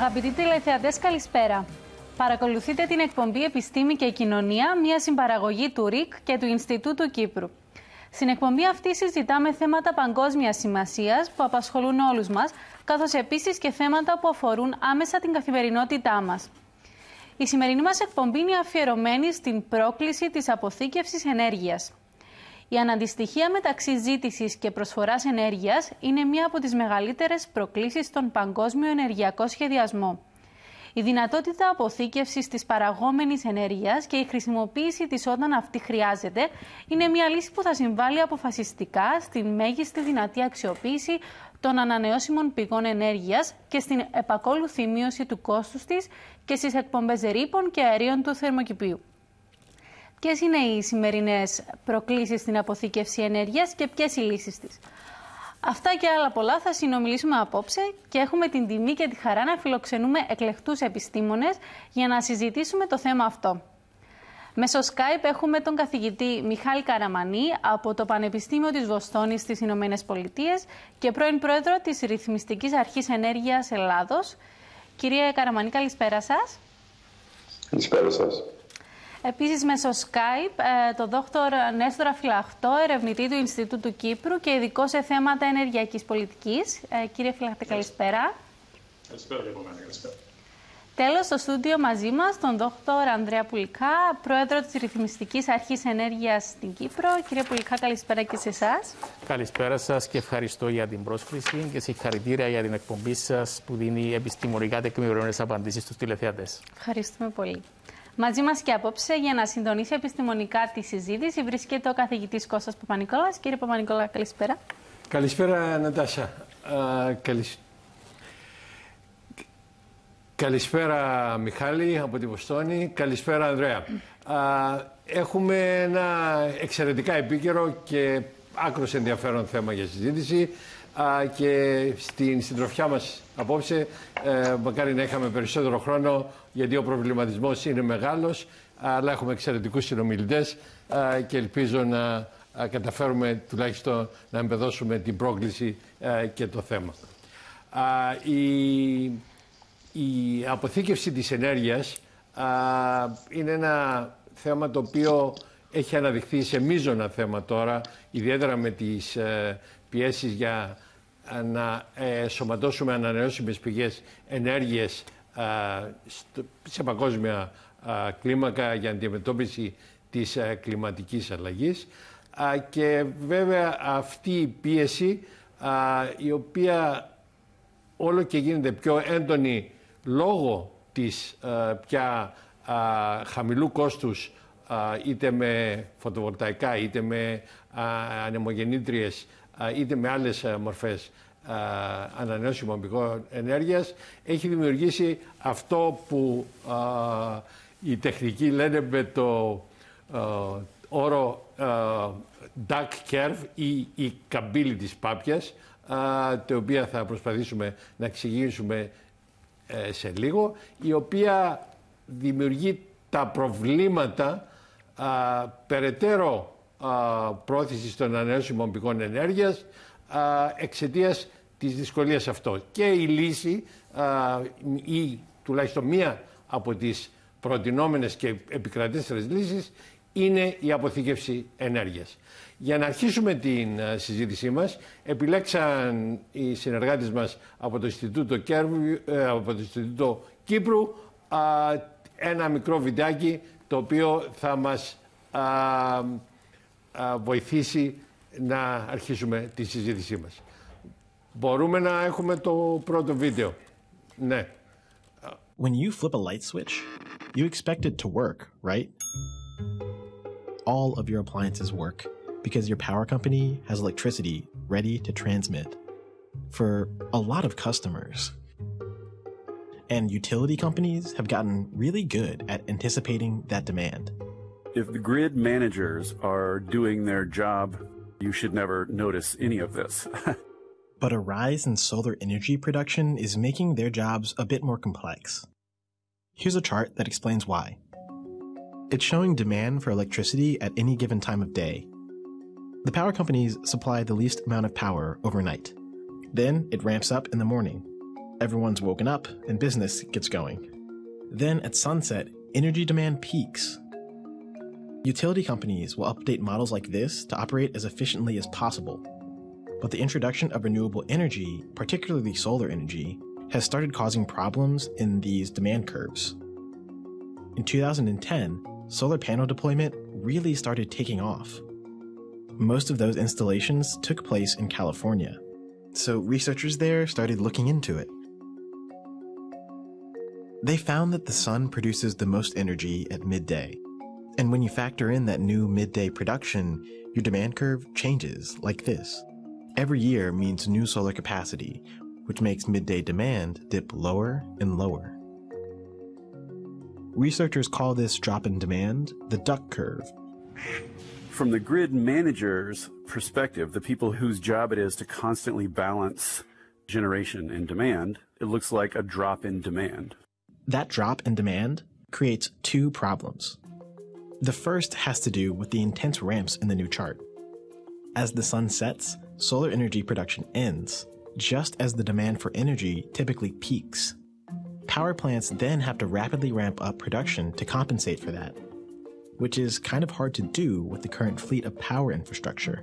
Αγαπητοί τηλεθεατές, καλησπέρα. Παρακολουθείτε την εκπομπή Επιστήμη και Κοινωνία, μια συμπαραγωγή του ΡΙΚ και του Ινστιτούτου Κύπρου. Στην εκπομπή αυτή συζητάμε θέματα παγκόσμιας σημασίας που απασχολούν όλους μας, καθώς επίσης και θέματα που αφορούν άμεσα την καθημερινότητά μας. Η σημερινή μας εκπομπή είναι αφιερωμένη στην πρόκληση της αποθήκευσης ενέργειας. Η αναντιστοιχία μεταξύ ζήτησης και προσφοράς ενέργειας είναι μία από τις μεγαλύτερες προκλήσεις στον παγκόσμιο ενεργειακό σχεδιασμό. Η δυνατότητα αποθήκευσης της παραγόμενης ενέργειας και η χρησιμοποίηση της όταν αυτή χρειάζεται είναι μια λύση που θα συμβάλλει αποφασιστικά στην μέγιστη δυνατή αξιοποίηση των ανανεώσιμων πηγών ενέργειας και στην επακόλουθη μείωση του κόστους της και στις εκπομπές ρήπων και αερίων του θερμοκηπίου. Ποιες είναι οι σημερινές προκλήσεις στην αποθήκευση ενέργειας και ποιες οι λύσεις της? Αυτά και άλλα πολλά θα συνομιλήσουμε απόψε και έχουμε την τιμή και τη χαρά να φιλοξενούμε εκλεκτούς επιστήμονες για να συζητήσουμε το θέμα αυτό. Μέσω Skype έχουμε τον καθηγητή Μιχάλη Καραμανή από το Πανεπιστήμιο της Βοστόνης στις Ηνωμένες Πολιτείες και πρώην πρόεδρο της Ρυθμιστικής Αρχής Ενέργειας Ελλάδος. Κύριε Καραμανή, καλησπέρα σας. Καλησπέρα σας. Επίσης, μέσω Skype, τον Δόκτωρ Νέστορα Φυλαχτό, ερευνητή του Ινστιτούτου Κύπρου και ειδικό σε θέματα ενεργειακής πολιτικής. Κύριε Φυλαχτέ, καλησπέρα. Καλησπέρα, καλησπέρα. Τέλος, στο στούντιο μαζί μας, τον Δόκτωρ Ανδρέα Πουλικά, πρόεδρο της Ρυθμιστικής Αρχής Ενέργειας στην Κύπρο. Κύριε Πουλικά, καλησπέρα και σε εσάς. Καλησπέρα σας και ευχαριστώ για την πρόσκληση και συγχαρητήρια για την εκπομπή σας που δίνει επιστημονικά τεκμηριωμένες απαντήσεις στους τηλεθεατές. Ευχαριστούμε πολύ. Μαζί μας και απόψε για να συντονίσει επιστημονικά τη συζήτηση βρίσκεται ο καθηγητής Κώστας Παπανικόλας. Κύριε Παπανικόλα, καλησπέρα. Καλησπέρα, Νατάσα. Καλησπέρα, Μιχάλη, από τη Βοστόνη. Καλησπέρα, Ανδρέα. Έχουμε ένα εξαιρετικά επίκαιρο και άκρως ενδιαφέρον θέμα για συζήτηση και στην συντροφιά μας απόψε μακάρι να είχαμε περισσότερο χρόνο, γιατί ο προβληματισμός είναι μεγάλος, αλλά έχουμε εξαιρετικούς συνομιλητές και ελπίζω να καταφέρουμε τουλάχιστον να εμπεδώσουμε την πρόκληση και το θέμα. Η αποθήκευση της ενέργειας είναι ένα θέμα το οποίο έχει αναδειχθεί σε μείζωνα θέμα τώρα, ιδιαίτερα με τις πιέσεις για να σωματώσουμε ανανεώσιμες πηγές ενέργειας σε παγκόσμια κλίμακα για αντιμετώπιση της κλιματικής αλλαγής. Και βέβαια αυτή η πίεση, η οποία όλο και γίνεται πιο έντονη λόγω της πια χαμηλού κόστους, είτε με φωτοβολταϊκά, είτε με ανεμογεννήτριες, είτε με άλλες μορφές ανανεώσιμων πηγών ενέργειας, έχει δημιουργήσει αυτό που οι τεχνικοί λένε με το όρο duck curve ή η καμπύλη της πάπιας, το οποία θα προσπαθήσουμε να εξηγήσουμε σε λίγο, η οποία δημιουργεί τα προβλήματα περαιτέρω πρόθεσης των ανανεώσιμων πηγών ενέργειας εξαιτίας της δυσκολίας αυτό. Και η λύση, ή τουλάχιστον μία από τις προτινόμενες και επικρατέστερες λύσεις, είναι η αποθήκευση ενέργειας. Για να αρχίσουμε την συζήτησή μας, επιλέξαν οι συνεργάτες μας από το Ινστιτούτο Κύπρου ένα μικρό βιντεάκι το οποίο θα μας βοηθήσει να αρχίσουμε τη συζήτησή μας. Μπορούμε να έχουμε το πρώτο βίντεο? Ναι. When you flip a light switch, you expect it to work, right? All of your appliances work because your power company has electricity ready to transmit for a lot of customers. And utility companies have gotten really good at anticipating that demand. If the grid managers are doing their job, you should never notice any of this. But a rise in solar energy production is making their jobs a bit more complex. Here's a chart that explains why. It's showing demand for electricity at any given time of day. The power companies supply the least amount of power overnight. Then it ramps up in the morning. Everyone's woken up and business gets going. Then at sunset, energy demand peaks. Utility companies will update models like this to operate as efficiently as possible. But the introduction of renewable energy, particularly solar energy, has started causing problems in these demand curves. In 2010, solar panel deployment really started taking off. Most of those installations took place in California, so researchers there started looking into it. They found that the sun produces the most energy at midday, and when you factor in that new midday production, your demand curve changes like this. Every year means new solar capacity, which makes midday demand dip lower and lower. Researchers call this drop in demand the duck curve. From the grid manager's perspective, the people whose job it is to constantly balance generation and demand, it looks like a drop in demand. That drop in demand creates two problems. The first has to do with the intense ramps in the new chart. As the sun sets, solar energy production ends, just as the demand for energy typically peaks. Power plants then have to rapidly ramp up production to compensate for that, which is kind of hard to do with the current fleet of power infrastructure.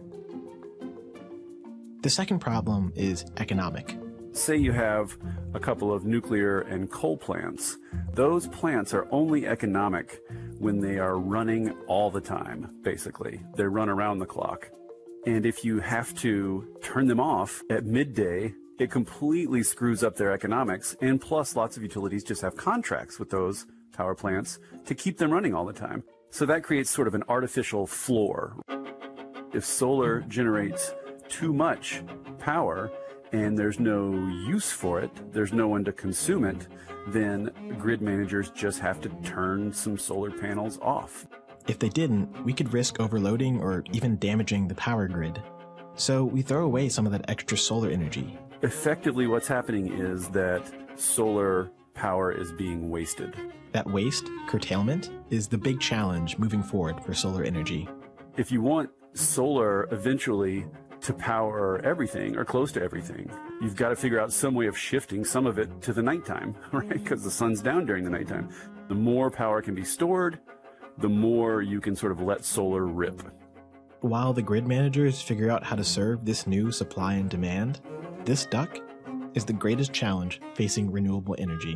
The second problem is economic. Say you have a couple of nuclear and coal plants. Those plants are only economic when they are running all the time, basically. They run around the clock. And if you have to turn them off at midday, it completely screws up their economics. And plus, lots of utilities just have contracts with those power plants to keep them running all the time. So that creates sort of an artificial floor. If solar generates too much power and there's no use for it, there's no one to consume it, then grid managers just have to turn some solar panels off. If they didn't, we could risk overloading or even damaging the power grid. So we throw away some of that extra solar energy. Effectively, what's happening is that solar power is being wasted. That waste, curtailment, is the big challenge moving forward for solar energy. If you want solar eventually to power everything or close to everything, you've got to figure out some way of shifting some of it to the nighttime, right? Because the sun's down during the nighttime. The more power can be stored, the more you can sort of let solar rip. While the grid managers figure out how to serve this new supply and demand, this duck is the greatest challenge facing renewable energy.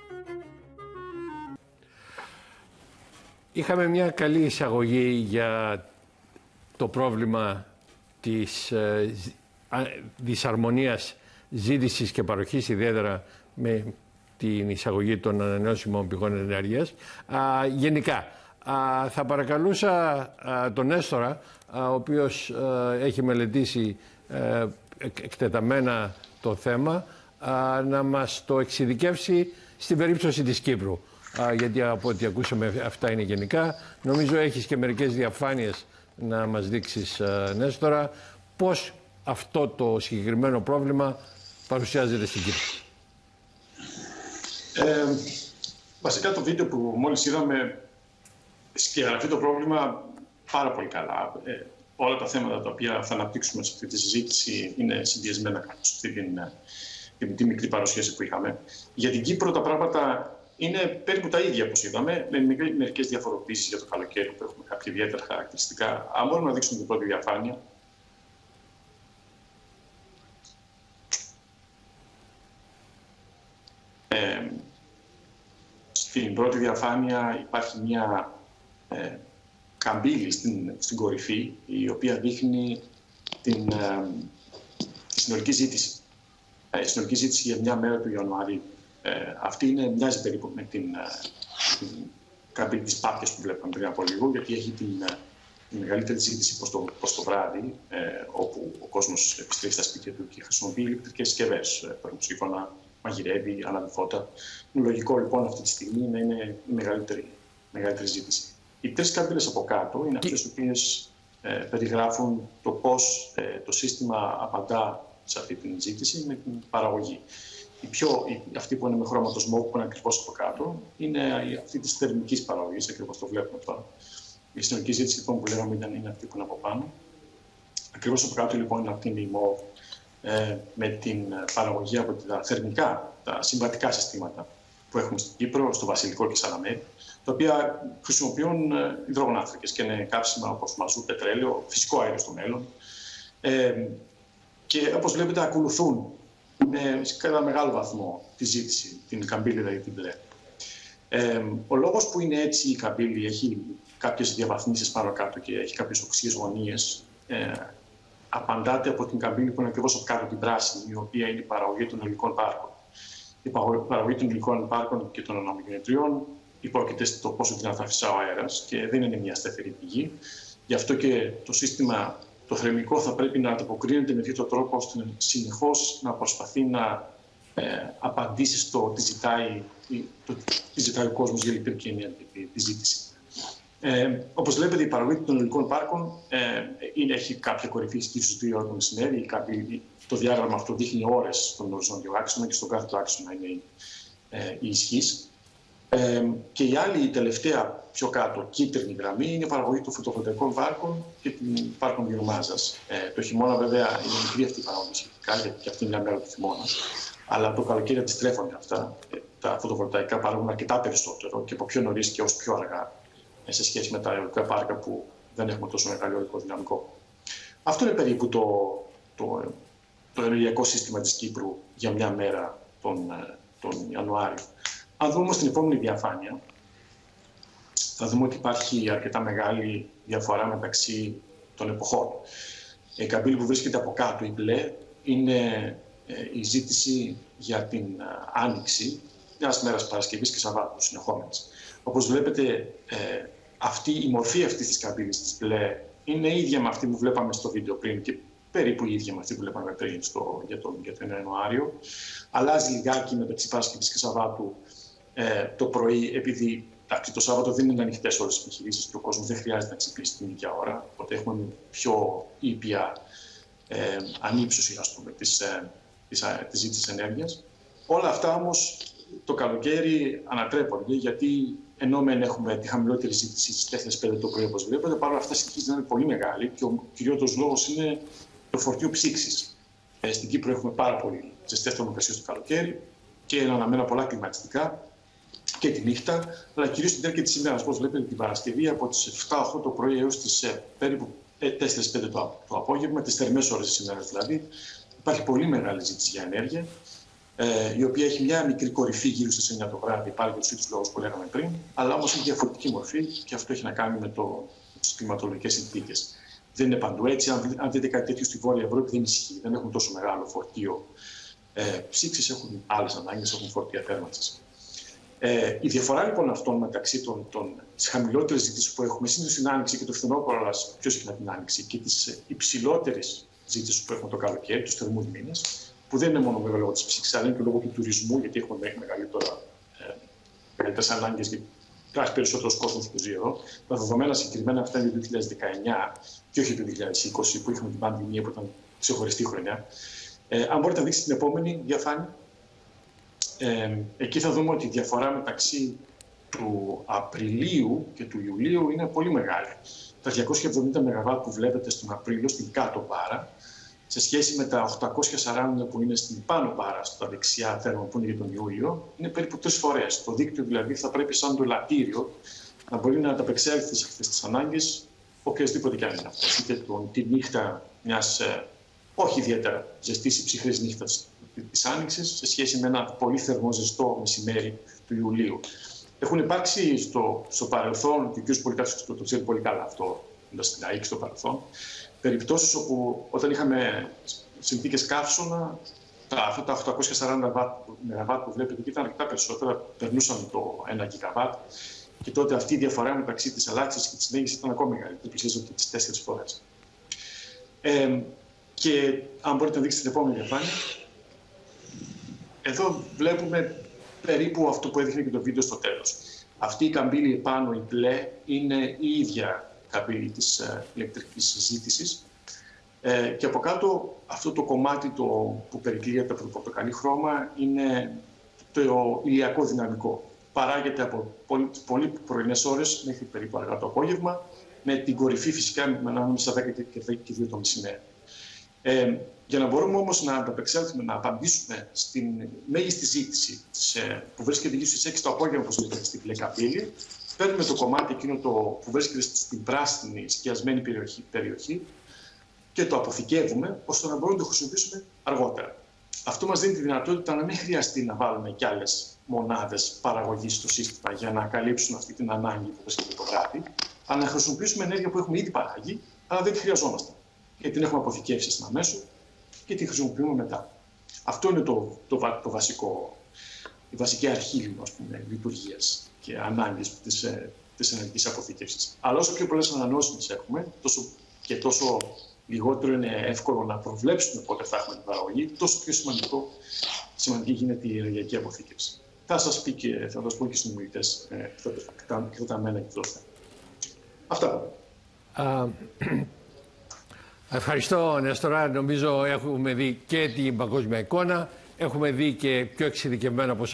Είχαμε μια καλή εισαγωγή για το πρόβλημα της δυσαρμονίας ζήτησης και παροχής, ιδιαίτερα με την εισαγωγή των ανανεώσιμων πηγών ενέργειας. Γενικά, θα παρακαλούσα τον Νέστορα, ο οποίος έχει μελετήσει εκτεταμένα το θέμα, να μας το εξειδικεύσει στην περίπτωση της Κύπρου. Γιατί από ό,τι ακούσαμε αυτά είναι γενικά. Νομίζω έχεις και μερικές διαφάνειες να μας δείξεις, Νέστορα, πώς αυτό το συγκεκριμένο πρόβλημα παρουσιάζεται στην Κύπρο. Βασικά το βίντεο που μόλις είδαμε σκιαγραφεί το πρόβλημα πάρα πολύ καλά. Όλα τα θέματα τα οποία θα αναπτύξουμε σε αυτή τη συζήτηση είναι συνδυασμένα κάπως σε αυτή τη μικρή παρουσίαση που είχαμε. Για την Κύπρο τα πράγματα είναι περίπου τα ίδια, όπως είδαμε, με μερικές διαφοροποιήσεις για το καλοκαίρι που έχουμε κάποια ιδιαίτερα χαρακτηριστικά. Αν μπορούμε να δείξουμε την πρώτη διαφάνεια. Στην πρώτη διαφάνεια υπάρχει μια καμπύλη στην κορυφή, η οποία δείχνει τη συνολική ζήτηση. Η συνολική ζήτηση για μια μέρα του Ιανουαρίου. Αυτή μοιάζει περίπου με την καμπύλη της Πάπιας που βλέπαμε πριν από λίγο, γιατί έχει τη μεγαλύτερη ζήτηση προς το βράδυ, όπου ο κόσμος επιστρέφει στα σπίτια του και χρησιμοποιεί ηλεκτρικές συσκευές, σύμφωνα, μαγειρεύει, ανάβει φώτα. Είναι λογικό λοιπόν αυτή τη στιγμή να είναι η μεγαλύτερη ζήτηση. Οι τρεις καμπύλες από κάτω είναι αυτές οι οποίες περιγράφουν το πώς το σύστημα απαντά σε αυτή την ζήτηση με την παραγωγή. Αυτή που είναι με χρώμα το smoke, που είναι ακριβώς από κάτω, είναι αυτή της θερμικής παραγωγής, ακριβώς το βλέπουμε τώρα. Η συνολική ζήτηση λοιπόν, που λέγαμε είναι αυτή που είναι από πάνω. Ακριβώς από κάτω λοιπόν είναι αυτή η mauve με την παραγωγή από τα θερμικά, τα συμβατικά συστήματα που έχουμε στην Κύπρο, στο Βασιλικό και Σαλαμέρι, τα οποία χρησιμοποιούν υδρογονάνθρακες και είναι καύσιμα όπως μαζού, πετρέλαιο, φυσικό αέριο στο μέλλον. Και όπως βλέπετε ακολουθούν κατά μεγάλο βαθμό τη ζήτηση, την καμπύλη δηλαδή την μπλε. Ο λόγος που είναι έτσι η καμπύλη, έχει κάποιες διαβαθμίσεις πάνω κάτω και έχει κάποιες οξύες γωνίες, απαντάται από την καμπύλη που είναι ακριβώς από κάτω την πράσινη, η οποία είναι η παραγωγή των υλικών πάρκων. Η παραγωγή των υλικών πάρκων και των αναμογεννητριών υπόκειται στο πόσο δυνατά φυσά ο αέρας και δεν είναι μια σταθερή πηγή. Γι' αυτό και το σύστημα το θερμικό θα πρέπει να ανταποκρίνεται με τέτοιο τρόπο ώστε συνεχώς να προσπαθεί να απαντήσει στο τι ζητάει ο κόσμος για ηλεκτρική ενέργεια, τη ζήτηση. Όπως βλέπετε, η παραγωγή των υλικών πάρκων έχει κάποια κορυφή στις 2 ώρες το μεσημέρι. Το διάγραμμα αυτό δείχνει ώρες στον οριζόντιο άξονα και στον κάθε άξονα είναι η ισχύς. Και η άλλη, η τελευταία πιο κάτω κίτρινη γραμμή, είναι η παραγωγή των φωτοβολταϊκών πάρκων και των πάρκων βιομάζας. Το χειμώνα, βέβαια, είναι μικρή αυτή η παραγωγή σχετικά, γιατί και αυτή είναι μια μέρα του χειμώνα. Αλλά το καλοκαίρι αντιστρέφονται αυτά. Τα φωτοβολταϊκά παράγουν αρκετά περισσότερο και από πιο νωρίς και ως πιο αργά, σε σχέση με τα αιωλικά πάρκα που δεν έχουμε τόσο μεγάλο αιωλικό δυναμικό. Αυτό είναι περίπου το ενεργειακό σύστημα της Κύπρου για μια μέρα τον Ιανουάριο. Αν δούμε στην επόμενη διαφάνεια, θα δούμε ότι υπάρχει αρκετά μεγάλη διαφορά μεταξύ των εποχών. Η καμπύλη που βρίσκεται από κάτω, η μπλε, είναι η ζήτηση για την άνοιξη μιας μέρας Παρασκευής και Σαββάτου συνεχόμενης. Όπως βλέπετε, η μορφή αυτής της καμπύλης της μπλε είναι ίδια με αυτή που βλέπαμε στο βίντεο πριν και περίπου η ίδια με αυτή που βλέπαμε πριν για τον Ιανουάριο. Αλλάζει λιγάκι μεταξύ Παρασκευής και Σαββάτου το πρωί, επειδή το Σάββατο δεν είναι ανοιχτές όλες τις επιχειρήσεις και ο κόσμος δεν χρειάζεται να ξυπνήσει την ίδια ώρα. Οπότε έχουμε πιο ήπια ανύψωση, ας πούμε, της ζήτησης ενέργειας. Όλα αυτά όμως το καλοκαίρι ανατρέπονται, γιατί ενώ μεν έχουμε τη χαμηλότερη ζήτηση στις 4-5 το πρωί, όπως βλέπετε, παρόλα αυτά συνεχίζει να είναι πολύ μεγάλη και ο κυριότερος λόγος είναι το φορτίο ψήξης. Στην Κύπρο έχουμε πάρα πολύ ζεστές θερμοκρασίες το καλοκαίρι και αναμένα πολλά κλιματιστικά και τη νύχτα, αλλά κυρίως στην διάρκεια της ημέρας. Όπως βλέπετε, την Παρασκευή από τις 7-8 το πρωί έως τις περίπου 4-5 το απόγευμα, τις θερμές ώρες της ημέρας δηλαδή, υπάρχει πολύ μεγάλη ζήτηση για ενέργεια, η οποία έχει μια μικρή κορυφή γύρω στις 9 το βράδυ, πάλι για τους ίδιους λόγους που λέγαμε πριν, αλλά όμως έχει διαφορετική μορφή και αυτό έχει να κάνει με τις κλιματολογικές συνθήκες. Δεν είναι παντού έτσι. Αν δείτε κάτι τέτοιο στη Βόρεια Ευρώπη, δεν ισχύει. Δεν έχουν τόσο μεγάλο φορτίο ψήξης, έχουν άλλες ανάγκες, έχουν φορτία θέρμανσης. Η διαφορά λοιπόν αυτών μεταξύ της χαμηλότερης ζήτησης που έχουμε συνήθως στην Άνοιξη και το φθινόπωρο, αλλά πιο συχνά την Άνοιξη, και της υψηλότερης ζήτησης που έχουμε το καλοκαίρι, τους θερμούς μήνες, που δεν είναι μόνο βέβαια λόγω της ψήξης, αλλά είναι και λόγω του τουρισμού, γιατί έχουμε μεγαλύτερες ανάγκες και υπάρχει περισσότερος κόσμος που ζει εδώ. Τα δεδομένα συγκεκριμένα αυτά είναι το 2019 και όχι το 2020, που είχαμε την πανδημία που ήταν ξεχωριστή χρονιά. Αν μπορείτε να δείξετε την επόμενη διαφάνεια. Εκεί θα δούμε ότι η διαφορά μεταξύ του Απριλίου και του Ιουλίου είναι πολύ μεγάλη. Τα 270 ΜΒ που βλέπετε στον Απρίλιο, στην κάτω πάρα, σε σχέση με τα 840 που είναι στην πάνω πάρα, στα δεξιά θέρμα που είναι για τον Ιούλιο, είναι περίπου 3 φορές. Το δίκτυο δηλαδή θα πρέπει σαν το ελαττήριο να μπορεί να ανταπεξέλθει σε αυτές τις ανάγκες, οποιασδήποτε κι αν είναι αυτές. Είτε τη νύχτα μιας όχι ιδιαίτερα ζεστής ή ψυχρής νύχτας της Άνοιξης, σε σχέση με ένα πολύ θερμό ζεστό μεσημέρι του Ιουλίου. Έχουν υπάρξει στο παρελθόν, και ο κ. Πολυκάρης το ξέρει πολύ καλά αυτό, στην ΑΕΚ στο παρελθόν, περιπτώσεις όπου όταν είχαμε συνθήκες καύσωνα, αυτά τα 840 ΜΒ που βλέπετε εκεί ήταν αρκετά περισσότερα, περνούσαν το 1 ΓΒ και τότε αυτή η διαφορά μεταξύ της ελάχιστης και της μέγιστης ήταν ακόμη μεγαλύτερη, πλησίαζε τις 4 φορές. Και αν μπορείτε να δείξετε την επόμενη διαφάνεια, εδώ βλέπουμε περίπου αυτό που έδειχνε και το βίντεο στο τέλος. Αυτή η καμπύλη επάνω, η μπλε, είναι η ίδια καμπύλη της ηλεκτρικής ζήτησης. Και από κάτω αυτό το κομμάτι που περικλείεται από το πορτοκαλί χρώμα είναι το ηλιακό δυναμικό. Παράγεται από πολύ πρωινές ώρες μέχρι περίπου αργά το απόγευμα, με την κορυφή φυσικά ανάμεσα 10 και 2 το μεσημέρι. Για να μπορούμε όμως να ανταπεξέλθουμε, να απαντήσουμε στην μέγιστη ζήτηση που βρίσκεται γύρω στις 6 το απόγευμα, όπως λέγεται, στην Πλεκαπήλη, παίρνουμε το κομμάτι εκείνο που βρίσκεται στην πράσινη σκιασμένη περιοχή και το αποθηκεύουμε ώστε να μπορούμε να το χρησιμοποιήσουμε αργότερα. Αυτό μας δίνει τη δυνατότητα να μην χρειαστεί να βάλουμε κι άλλες μονάδες παραγωγής στο σύστημα για να καλύψουν αυτή την ανάγκη που βρίσκεται το βράδυ, αλλά να χρησιμοποιήσουμε ενέργεια που έχουμε ήδη παραγεί, αλλά δεν τη χρειαζόμαστε. Γιατί την έχουμε αποθηκεύσει στην αμέσω και τη χρησιμοποιούμε μετά. Αυτό είναι το βασικό, η βασική αρχή λειτουργίας και ανάγκης της ενεργικής αποθήκευσης. Αλλά όσο πιο πολλές ανανεώσιμες έχουμε, τόσο λιγότερο είναι εύκολο να προβλέψουμε πότε θα έχουμε την παραγωγή, τόσο πιο σημαντική γίνεται η ενεργειακή αποθήκευση. Θα σας πω και στους ομιλητές εκτεταμένα και αυτό. Αυτά. Ευχαριστώ, Νέστορα. Νομίζω έχουμε δει και την παγκόσμια εικόνα. Έχουμε δει και πιο εξειδικευμένα πως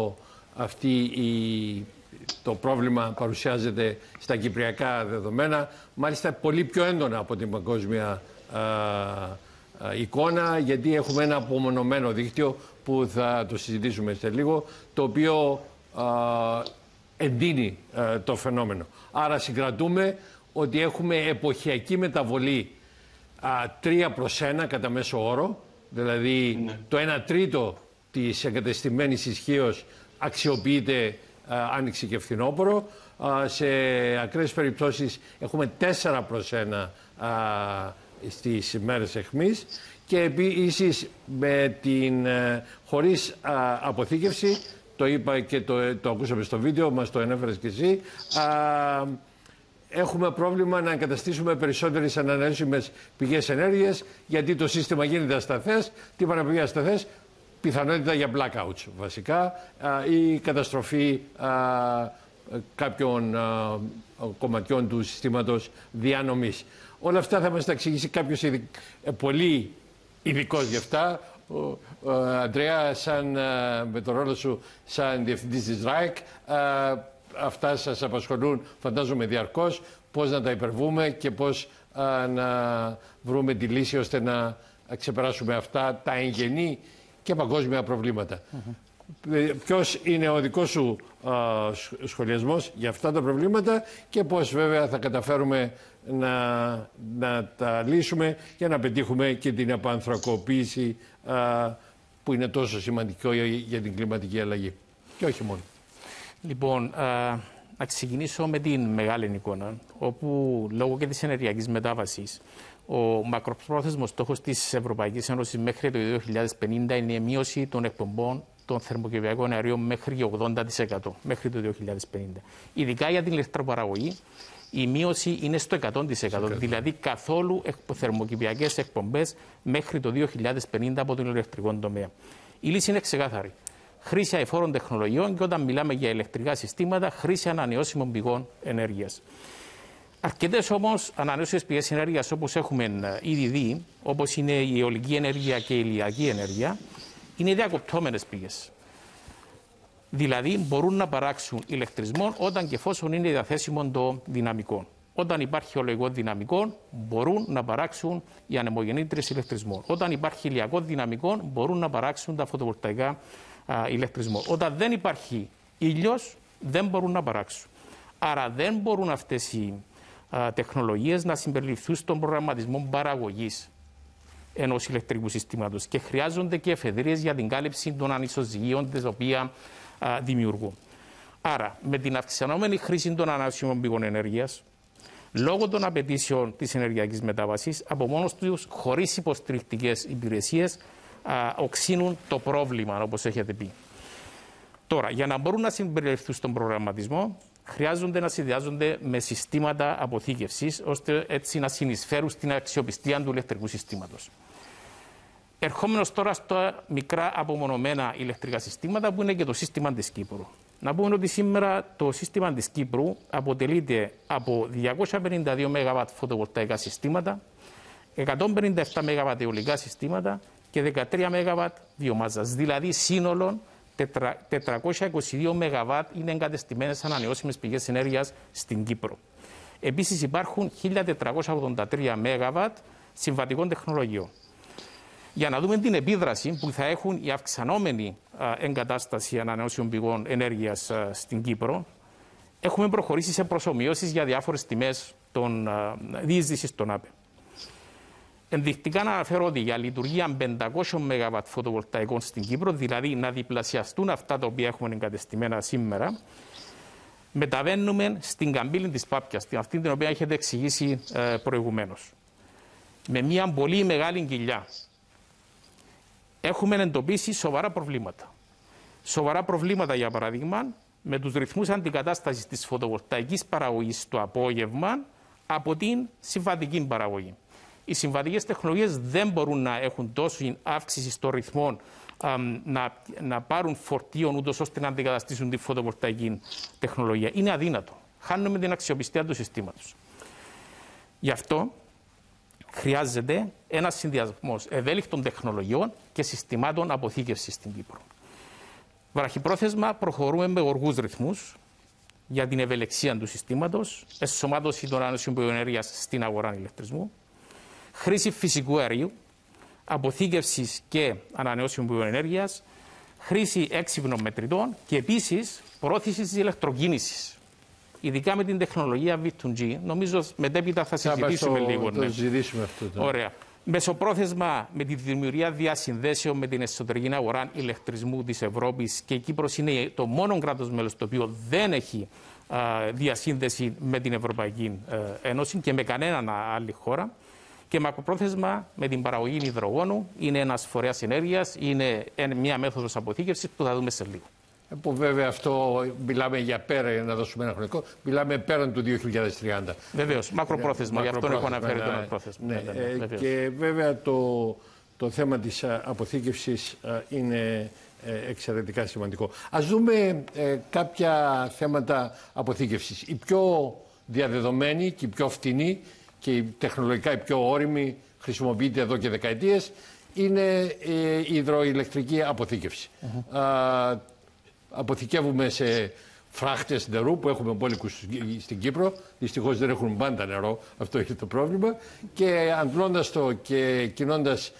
το πρόβλημα παρουσιάζεται στα κυπριακά δεδομένα. Μάλιστα πολύ πιο έντονα από την παγκόσμια εικόνα, γιατί έχουμε ένα απομονωμένο δίκτυο που θα το συζητήσουμε σε λίγο, το οποίο εντείνει το φαινόμενο. Άρα συγκρατούμε ότι έχουμε εποχιακή μεταβολή 3/1 κατά μέσο όρο, δηλαδή το 1/3 της εγκατεστημένης ισχύως αξιοποιείται άνοιξη και φθινόπωρο. Σε ακραίες περιπτώσεις έχουμε 4/1 στις ημέρες αιχμής και επίσης με την χωρίς αποθήκευση, το είπα και το ακούσαμε στο βίντεο, μας το ανέφερες και εσύ, έχουμε πρόβλημα να εγκαταστήσουμε περισσότερες ανανεώσιμες πηγές ενέργειας, γιατί το σύστημα γίνεται ασταθές. Τι πάνε να πει ασταθές? Πιθανότητα για blackouts βασικά ή καταστροφή κάποιων κομματιών του συστήματος διανομής. Όλα αυτά θα μας τα εξηγήσει κάποιος πολύ ειδικός γι' αυτά. Αντρέα, με τον ρόλο σου σαν διευθυντής της ΡΑΕΚ, αυτά σας απασχολούν φαντάζομαι διαρκώς, πώς να τα υπερβούμε και πώς να βρούμε τη λύση ώστε να ξεπεράσουμε αυτά τα εγγενή και παγκόσμια προβλήματα. Ποιος είναι ο δικός σου σχολιασμός για αυτά τα προβλήματα και πώς βέβαια θα καταφέρουμε να τα λύσουμε για να πετύχουμε και την επανθρακοποίηση που είναι τόσο σημαντικό για την κλιματική αλλαγή. Και όχι μόνο. Λοιπόν, να ξεκινήσω με την μεγάλη εικόνα, όπου λόγω και της ενεργειακής μετάβασης, ο μακροπρόθεσμος στόχος της Ευρωπαϊκής Ένωσης μέχρι το 2050 είναι η μείωση των εκπομπών των θερμοκηπιακών αερίων μέχρι 80% μέχρι το 2050. Ειδικά για την ηλεκτροπαραγωγή, η μείωση είναι στο 100%, δηλαδή καθόλου θερμοκηπιακές εκπομπές μέχρι το 2050 από τον ηλεκτρικό τομέα. Η λύση είναι ξεκάθαρη. Χρήση αειφόρων τεχνολογιών και όταν μιλάμε για ηλεκτρικά συστήματα, χρήση ανανεώσιμων πηγών ενέργειας. Αρκετές όμως ανανεώσιμες πηγές ενέργειας, όπως έχουμε ήδη δει, όπως είναι η αιωλική ενέργεια και η ηλιακή ενέργεια, είναι διακοπτώμενες πηγές. Δηλαδή μπορούν να παράξουν ηλεκτρισμό όταν και εφόσον είναι διαθέσιμο το δυναμικό. Όταν υπάρχει αιωλικό δυναμικό, μπορούν να παράξουν οι ανεμογεννήτριες ηλεκτρισμό. Όταν υπάρχει ηλιακό δυναμικό, μπορούν να παράξουν τα φωτοβολταϊκά ηλεκτρισμό. Όταν δεν υπάρχει ήλιος, δεν μπορούν να παράξουν. Άρα δεν μπορούν αυτές οι τεχνολογίες να συμπεριληφθούν στον προγραμματισμό παραγωγής ενός ηλεκτρικού συστήματος και χρειάζονται και εφεδρείες για την κάλυψη των ανισοζυγίων τις οποία δημιουργούν. Άρα, με την αυξανόμενη χρήση των ανανεώσιμων πηγών ενέργειας, λόγω των απαιτήσεων της ενεργειακής μετάβασης, από μόνος τους, χωρίς υποστηρικτικές υπηρεσίες, οξύνουν το πρόβλημα, όπως έχετε πει. Τώρα, για να μπορούν να συμπεριληφθούν στον προγραμματισμό, χρειάζονται να συνδυάζονται με συστήματα αποθήκευσης, ώστε έτσι να συνεισφέρουν στην αξιοπιστία του ηλεκτρικού συστήματος. Ερχόμενος τώρα στα μικρά απομονωμένα ηλεκτρικά συστήματα, που είναι και το σύστημα της Κύπρου. Να πούμε ότι σήμερα το σύστημα της Κύπρου αποτελείται από 252 ΜΒ φωτοβολταϊκά συστήματα, 157 ΜΒ αιωλικά συστήματα και 13 ΜΒ βιομάζας. Δηλαδή σύνολο 422 ΜΒ είναι εγκατεστημένες ανανεώσιμες πηγές ενέργειας στην Κύπρο. Επίσης υπάρχουν 1.483 ΜΒ συμβατικών τεχνολογιών. για να δούμε την επίδραση που θα έχουν η αυξανόμενη εγκατάσταση ανανεώσιμων πηγών ενέργειας στην Κύπρο. Έχουμε προχωρήσει σε προσομοιώσεις για διάφορες τιμές διείσδυσης των ΑΠΕ. Ενδεικτικά να αναφέρω ότι για λειτουργία 500 ΜΒ φωτοβολταϊκών στην Κύπρο, δηλαδή να διπλασιαστούν αυτά τα οποία έχουμε εγκατεστημένα σήμερα, μεταβαίνουμε στην καμπύλη της Πάπιας, αυτή την οποία έχετε εξηγήσει προηγουμένως. Με μια πολύ μεγάλη κοιλιά. Έχουμε εντοπίσει σοβαρά προβλήματα. Σοβαρά προβλήματα, για παράδειγμα, με τους ρυθμούς αντικατάστασης της φωτοβολταϊκής παραγωγής το απόγευμα από την συμβατική παραγωγή. Οι συμβατικές τεχνολογίες δεν μπορούν να έχουν τόση αύξηση στο ρυθμό να πάρουν φορτίων ούτως ώστε να αντικαταστήσουν τη φωτοβολταϊκή τεχνολογία. Είναι αδύνατο. Χάνουμε την αξιοπιστία του συστήματος. Γι' αυτό χρειάζεται ένας συνδυασμός ευέλικτων τεχνολογιών και συστημάτων αποθήκευσης στην Κύπρο. Βραχυπρόθεσμα προχωρούμε με γοργούς ρυθμούς για την ευελιξία του συστήματος, ενσωμάτωση των ανανεώσιμων πηγών ενέργειας στην αγορά ηλεκτρισμού, χρήση φυσικού αερίου, αποθήκευσης και ανανεώσιμων πηγών ενέργειας, χρήση έξυπνων μετρητών και επίσης προώθηση της ηλεκτροκίνησης. Ειδικά με την τεχνολογία V2G, νομίζω μετέπειτα θα συζητήσουμε λίγο. Το συζητήσουμε αυτό. Ωραία. Μεσοπρόθεσμα με τη δημιουργία διασυνδέσεων με την εσωτερική αγορά ηλεκτρισμού της Ευρώπης, και η Κύπρος είναι το μόνο κράτος μέλος το οποίο δεν έχει διασύνδεση με την Ευρωπαϊκή Ένωση και με κανέναν άλλη χώρα. Και μακροπρόθεσμα με την παραγωγή υδρογόνου, είναι ένας φορέας ενέργειας, είναι μια μέθοδος αποθήκευσης που θα δούμε σε λίγο. Που βέβαια αυτό μιλάμε για πέρα, για να δώσουμε ένα χρονικό, μιλάμε πέραν του 2030. Βεβαίως, μακροπρόθεσμα, γι' αυτό έχω αναφέρει το μακροπρόθεσμα. Και βέβαια το θέμα της αποθήκευσης είναι εξαιρετικά σημαντικό. Ας δούμε κάποια θέματα αποθήκευσης. Η πιο διαδεδομένη και η πιο φτηνή και η τεχνολογικά η πιο όριμη, χρησιμοποιείται εδώ και δεκαετίες, είναι η υδροηλεκτρική αποθήκευση. Αποθηκεύουμε σε φράχτες νερού που έχουμε μπόλικους στην Κύπρο. Δυστυχώς δεν έχουν πάντα νερό, αυτό είναι το πρόβλημα. Και αντλώντας το και κινώντας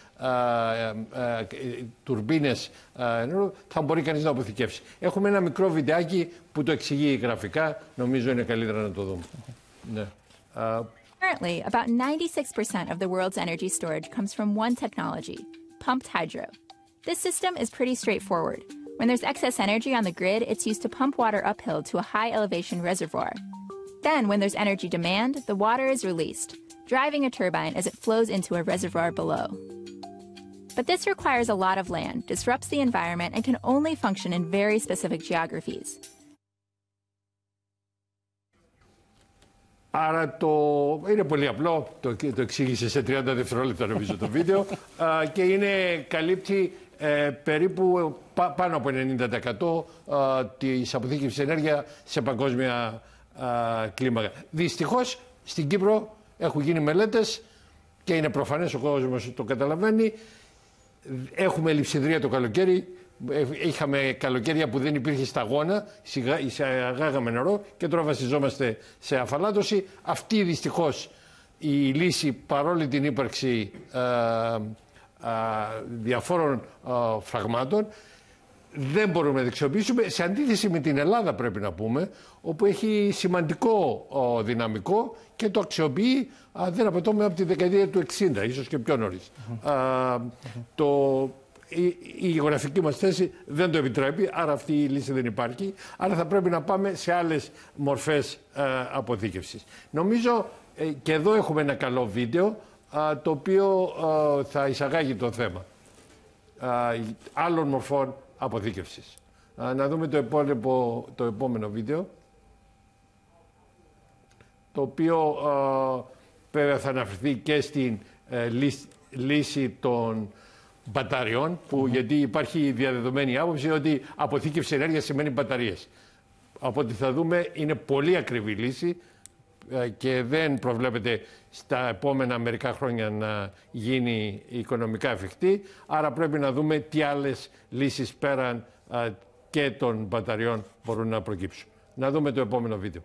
τουρμπίνες νερού, θα μπορεί κανείς να αποθηκεύσει. Έχουμε ένα μικρό βιντεάκι που το εξηγεί γραφικά, νομίζω είναι καλύτερα να το δούμε. Ναι. Currently, about 96% of the world's energy storage comes from one technology, pumped hydro. This system is pretty straightforward. When there's excess energy on the grid, it's used to pump water uphill to a high elevation reservoir. Then, when there's energy demand, the water is released, driving a turbine as it flows into a reservoir below. But this requires a lot of land, disrupts the environment, and can only function in very specific geographies. Άρα είναι πολύ απλό, το εξήγησε σε 30 δευτερόλεπτα νομίζω το βίντεο και καλύπτει περίπου πάνω από 90% της αποθήκευσης ενέργεια σε παγκόσμια κλίμακα. Δυστυχώς στην Κύπρο έχουν γίνει μελέτες και είναι προφανές, ο κόσμος το καταλαβαίνει. Έχουμε λειψιδρία το καλοκαίρι. Είχαμε καλοκαίρια που δεν υπήρχε σταγόνα, εισαγάγαμε νερό και τώρα βασιζόμαστε σε αφαλάτωση. Αυτή δυστυχώς η λύση, παρόλη την ύπαρξη διαφόρων φραγμάτων, δεν μπορούμε να δεξιοποιήσουμε, σε αντίθεση με την Ελλάδα πρέπει να πούμε, όπου έχει σημαντικό δυναμικό και το αξιοποιεί, δεν απαιτούμε, από τη δεκαετία του 60, ίσως και πιο νωρίς. Η γεωγραφική μας θέση δεν το επιτρέπει, άρα αυτή η λύση δεν υπάρχει. Άρα θα πρέπει να πάμε σε άλλες μορφές αποθήκευσης. Νομίζω και εδώ έχουμε ένα καλό βίντεο το οποίο θα εισαγάγει το θέμα άλλων μορφών αποθήκευσης. Να δούμε το επόμενο βίντεο, το οποίο βέβαια θα αναφερθεί και στην λύση των μπαταριών, που γιατί υπάρχει διαδεδομένη άποψη ότι αποθήκευση ενέργειας σημαίνει μπαταρίες. Από ό,τι θα δούμε είναι πολύ ακριβή λύση και δεν προβλέπεται στα επόμενα μερικά χρόνια να γίνει οικονομικά εφικτή. Άρα πρέπει να δούμε τι άλλες λύσεις πέραν και των μπαταριών μπορούν να προκύψουν. Να δούμε το επόμενο βίντεο.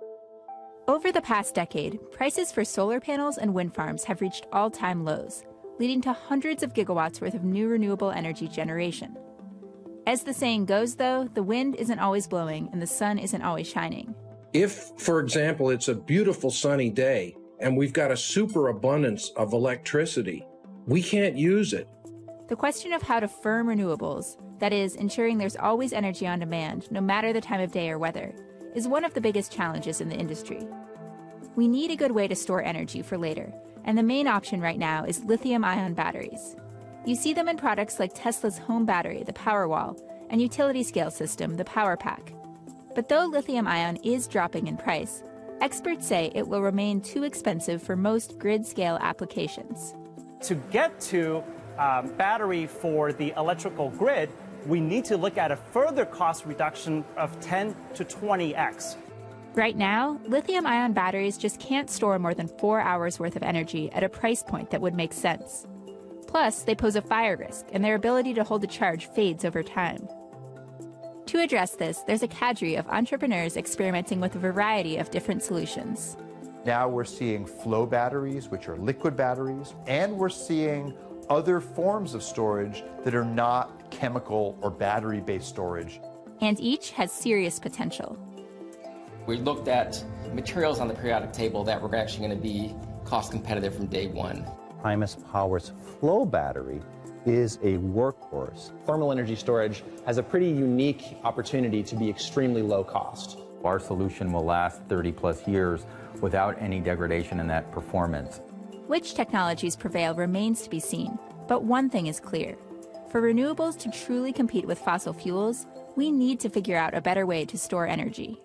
Over the past decade, prices for solar panels and wind farms have reached all-time lows. leading to hundreds of gigawatts worth of new renewable energy generation. As the saying goes, though, the wind isn't always blowing and the sun isn't always shining. If, for example, it's a beautiful sunny day and we've got a superabundance of electricity, we can't use it. The question of how to firm renewables, that is, ensuring there's always energy on demand, no matter the time of day or weather, is one of the biggest challenges in the industry. We need a good way to store energy for later, and the main option right now is lithium-ion batteries. You see them in products like Tesla's home battery, the Powerwall, and utility-scale system, the Powerpack. But though lithium-ion is dropping in price, experts say it will remain too expensive for most grid-scale applications. To get to battery for the electrical grid, we need to look at a further cost reduction of 10 to 20x. Right now, lithium-ion batteries just can't store more than 4 hours worth of energy at a price point that would make sense. Plus, they pose a fire risk, and their ability to hold a charge fades over time. To address this, there's a cadre of entrepreneurs experimenting with a variety of different solutions. Now we're seeing flow batteries, which are liquid batteries, and we're seeing other forms of storage that are not chemical or battery-based storage. And each has serious potential. We looked at materials on the periodic table that were actually going to be cost competitive from day one. Primus Power's flow battery is a workhorse. Thermal energy storage has a pretty unique opportunity to be extremely low cost. Our solution will last 30 plus years without any degradation in that performance. Which technologies prevail remains to be seen, but one thing is clear. For renewables to truly compete with fossil fuels, we need to figure out a better way to store energy.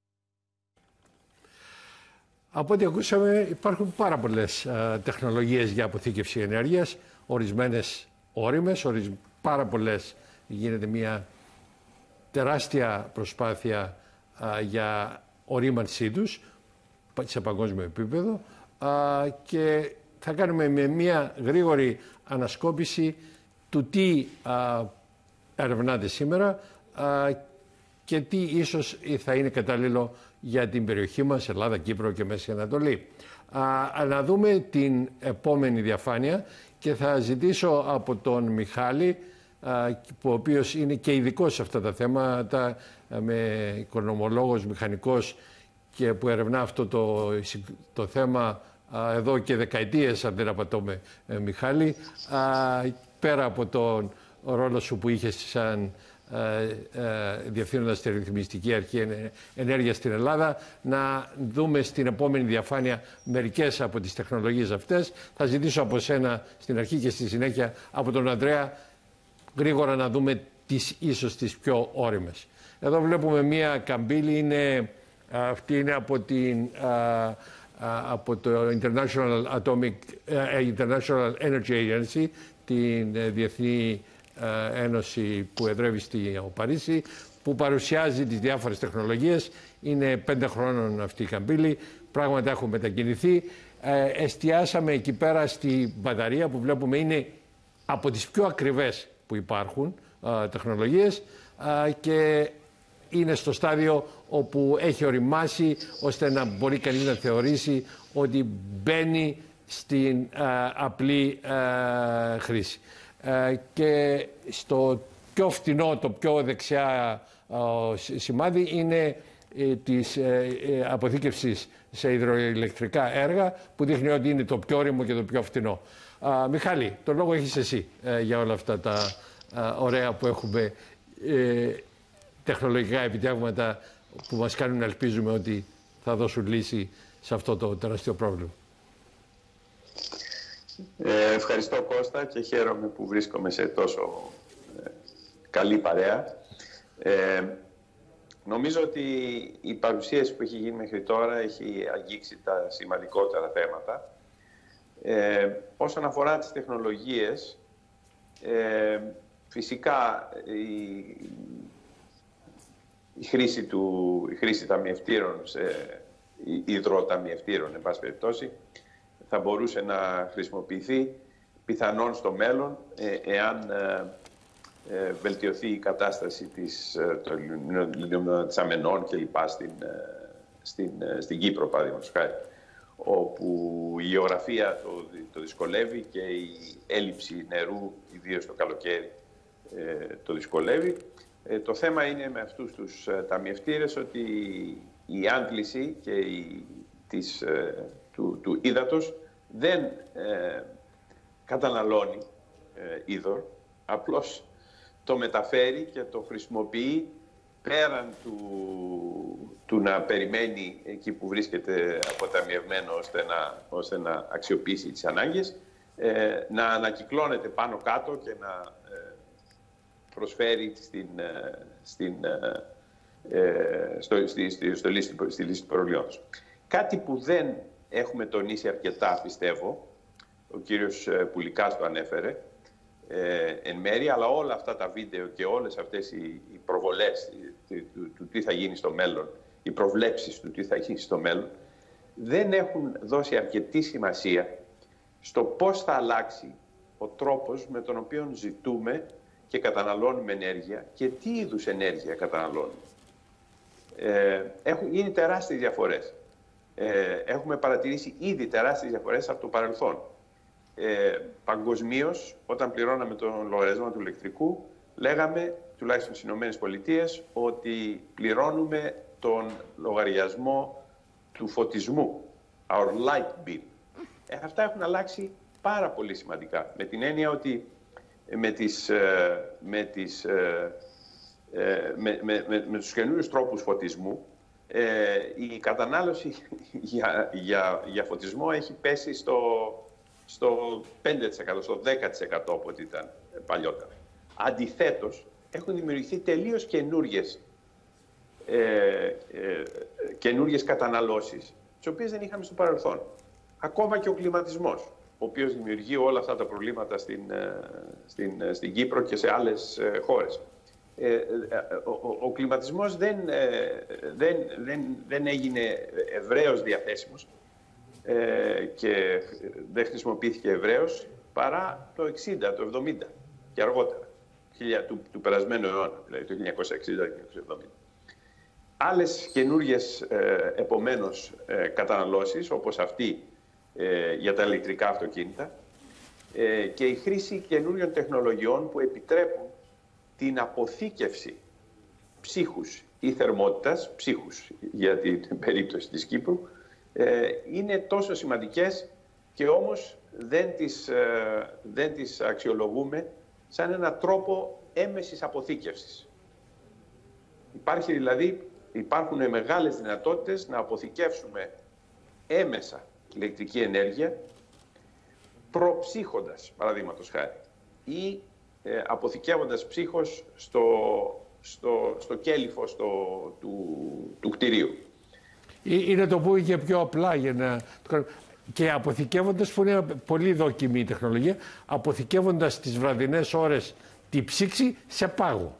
Από ό,τι ακούσαμε, υπάρχουν πάρα πολλές τεχνολογίες για αποθήκευση ενέργειας, ορισμένες ώριμες, πάρα πολλές. Γίνεται μια τεράστια προσπάθεια για ορίμανσή τους σε παγκόσμιο επίπεδο και θα κάνουμε με μια γρήγορη ανασκόπηση του τι ερευνάται σήμερα και τι ίσως θα είναι κατάλληλο για την περιοχή μας, Ελλάδα, Κύπρο και Μέση Ανατολή. Να δούμε την επόμενη διαφάνεια και θα ζητήσω από τον Μιχάλη, ο οποίος είναι και ειδικός σε αυτά τα θέματα, με οικονομολόγος, μηχανικός και που ερευνά αυτό το θέμα εδώ και δεκαετίες, αν δεν απατώμε, Μιχάλη, πέρα από τον ρόλο σου που είχες σαν διευθύνοντας τη Ρυθμιστική Αρχή Ενέργειας στην Ελλάδα, να δούμε στην επόμενη διαφάνεια μερικές από τις τεχνολογίες αυτές. Θα ζητήσω από σένα στην αρχή και στη συνέχεια από τον Ανδρέα γρήγορα να δούμε ίσως τις πιο όριμες. Εδώ βλέπουμε μία καμπύλη, αυτή είναι από το International Energy Agency, την Διεθνή Ένωση που εδρεύει στο Παρίσι, που παρουσιάζει τις διάφορες τεχνολογίες. Είναι 5 χρόνων αυτή η καμπύλη, πράγματα έχουν μετακινηθεί. Εστιάσαμε εκεί πέρα στη μπαταρία που βλέπουμε είναι από τις πιο ακριβές που υπάρχουν τεχνολογίες και είναι στο στάδιο όπου έχει οριμάσει ώστε να μπορεί κανείς να θεωρήσει ότι μπαίνει στην απλή χρήση. Και στο πιο φτηνό, το πιο δεξιά σημάδι είναι της αποθήκευσης σε υδροηλεκτρικά έργα που δείχνει ότι είναι το πιο όριμο και το πιο φτηνό. Μιχάλη, το λόγο έχεις εσύ για όλα αυτά τα ωραία που έχουμε, τεχνολογικά επιτεύγματα που μας κάνουν να ελπίζουμε ότι θα δώσουν λύση σε αυτό το τεράστιο πρόβλημα. Ευχαριστώ Κώστα και χαίρομαι που βρίσκομαι σε τόσο καλή παρέα. Νομίζω ότι η παρουσίαση που έχει γίνει μέχρι τώρα έχει αγγίξει τα σημαντικότερα θέματα. Όσον αφορά τις τεχνολογίες, φυσικά η χρήση ταμιευτήρων, υδροταμιευτήρων, εν πάση περιπτώσει, θα μπορούσε να χρησιμοποιηθεί πιθανόν στο μέλλον εάν βελτιωθεί η κατάσταση των λιμνωματιζαμενών κλπ. Στην Κύπρο, παραδείγματος χάρη. όπου η γεωγραφία το δυσκολεύει και η έλλειψη νερού, ιδίως το καλοκαίρι, το δυσκολεύει. Το θέμα είναι με αυτούς τους ταμιευτήρες ότι η άντληση και του ύδατος δεν καταναλώνει είδωρ, απλώς το μεταφέρει και το χρησιμοποιεί πέραν του να περιμένει εκεί που βρίσκεται αποταμιευμένο ώστε να αξιοποιήσει τις ανάγκες, να ανακυκλώνεται πάνω κάτω και να προσφέρει στη λύση του προβλήματος. Κάτι που δεν έχουμε τονίσει αρκετά, πιστεύω, ο κύριος Πουλικάς το ανέφερε εν μέρει, αλλά όλα αυτά τα βίντεο και όλες αυτές οι προβολές του τι θα γίνει στο μέλλον, οι προβλέψεις του τι θα γίνει στο μέλλον, δεν έχουν δώσει αρκετή σημασία στο πώς θα αλλάξει ο τρόπος με τον οποίο ζητούμε και καταναλώνουμε ενέργεια και τι είδους ενέργεια καταναλώνουμε. Έχουν γίνει τεράστιες διαφορές. Έχουμε παρατηρήσει ήδη τεράστιες διαφορές από το παρελθόν. Παγκοσμίως, όταν πληρώναμε τον λογαριασμό του ηλεκτρικού, λέγαμε, τουλάχιστον στις ΗΠΑ, ότι πληρώνουμε τον λογαριασμό του φωτισμού, our light bill. Αυτά έχουν αλλάξει πάρα πολύ σημαντικά, με την έννοια ότι με τους καινούριους τρόπους φωτισμού, η κατανάλωση για φωτισμό έχει πέσει στο 5%, στο 10% από ό,τι ήταν παλιότερα. Αντιθέτως, έχουν δημιουργηθεί τελείως καινούριες καταναλώσεις, τις οποίες δεν είχαμε στο παρελθόν. Ακόμα και ο κλιματισμός, ο οποίος δημιουργεί όλα αυτά τα προβλήματα στην Κύπρο και σε άλλες χώρες. Ο κλιματισμός δεν έγινε ευρέως διαθέσιμος και δεν χρησιμοποιήθηκε ευρέως παρά το 60, το 70 και αργότερα, του περασμένου αιώνα, δηλαδή το 1960-1970. Άλλες καινούργιες, επομένως, καταναλώσεις, όπως αυτή για τα ηλεκτρικά αυτοκίνητα και η χρήση καινούριων τεχνολογιών που επιτρέπουν την αποθήκευση ψύχους ή θερμότητας, ψύχους για την περίπτωση της Κύπρου, είναι τόσο σημαντικές και όμως δεν τις αξιολογούμε σαν έναν τρόπο έμμεσης αποθήκευσης. Υπάρχουν μεγάλες δυνατότητες να αποθηκεύσουμε έμεσα ηλεκτρική ενέργεια προψύχοντας, παραδείγματος χάρη, ή αποθηκεύοντας ψύχος στο κέλυφος του κτηρίου. Ή να το πούμε και πιο απλά, και αποθηκεύοντας, που είναι πολύ δόκιμη η τεχνολογία, αποθηκεύοντας τις βραδινές ώρες τη ψήξη σε πάγο.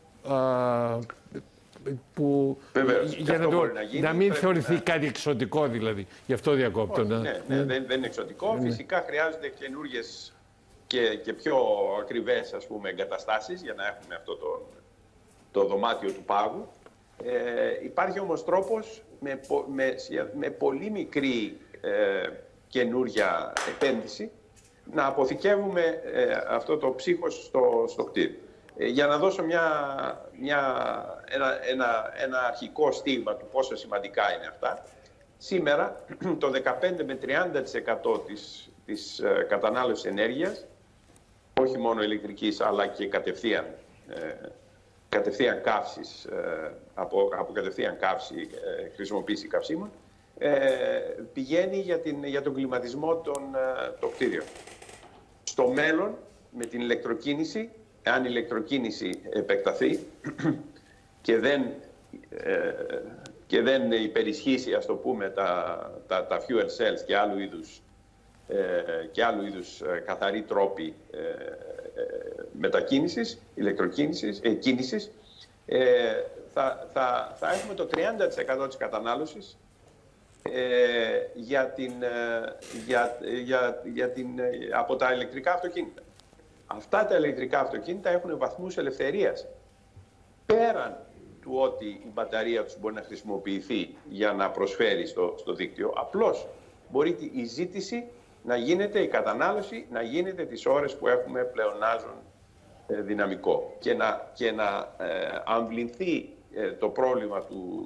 Για να μην θεωρηθεί κάτι εξωτικό, δηλαδή. Γι' αυτό διακόπτω. Ναι, δεν είναι εξωτικό. Φυσικά χρειάζονται καινούργιες και πιο ακριβές, ας πούμε, εγκαταστάσεις για να έχουμε αυτό το δωμάτιο του πάγου. Υπάρχει όμως τρόπος με πολύ μικρή καινούρια επένδυση να αποθηκεύουμε αυτό το ψύχος στο κτίριο. Για να δώσω ένα αρχικό στίγμα του πόσο σημαντικά είναι αυτά, σήμερα το 15 με 30% της κατανάλωσης ενέργειας, όχι μόνο ηλεκτρικής αλλά και κατευθείαν καύσης, από κατευθείαν καύση, χρησιμοποίηση καυσίμων, πηγαίνει για τον κλιματισμό των κτίριων. Στο μέλλον, με την ηλεκτροκίνηση, αν η ηλεκτροκίνηση επεκταθεί και δεν υπερισχύσει, ας το πούμε, τα fuel cells και άλλου είδους καθαροί τρόποι μετακίνησης, κίνησης, θα έχουμε το 30% της κατανάλωσης από τα ηλεκτρικά αυτοκίνητα. Αυτά τα ηλεκτρικά αυτοκίνητα έχουν βαθμούς ελευθερίας. Πέραν του ότι η μπαταρία τους μπορεί να χρησιμοποιηθεί για να προσφέρει στο δίκτυο, απλώς μπορεί η ζήτηση να γίνεται, η κατανάλωση να γίνεται τις ώρες που έχουμε πλεονάζον δυναμικό και να αμβληνθεί το πρόβλημα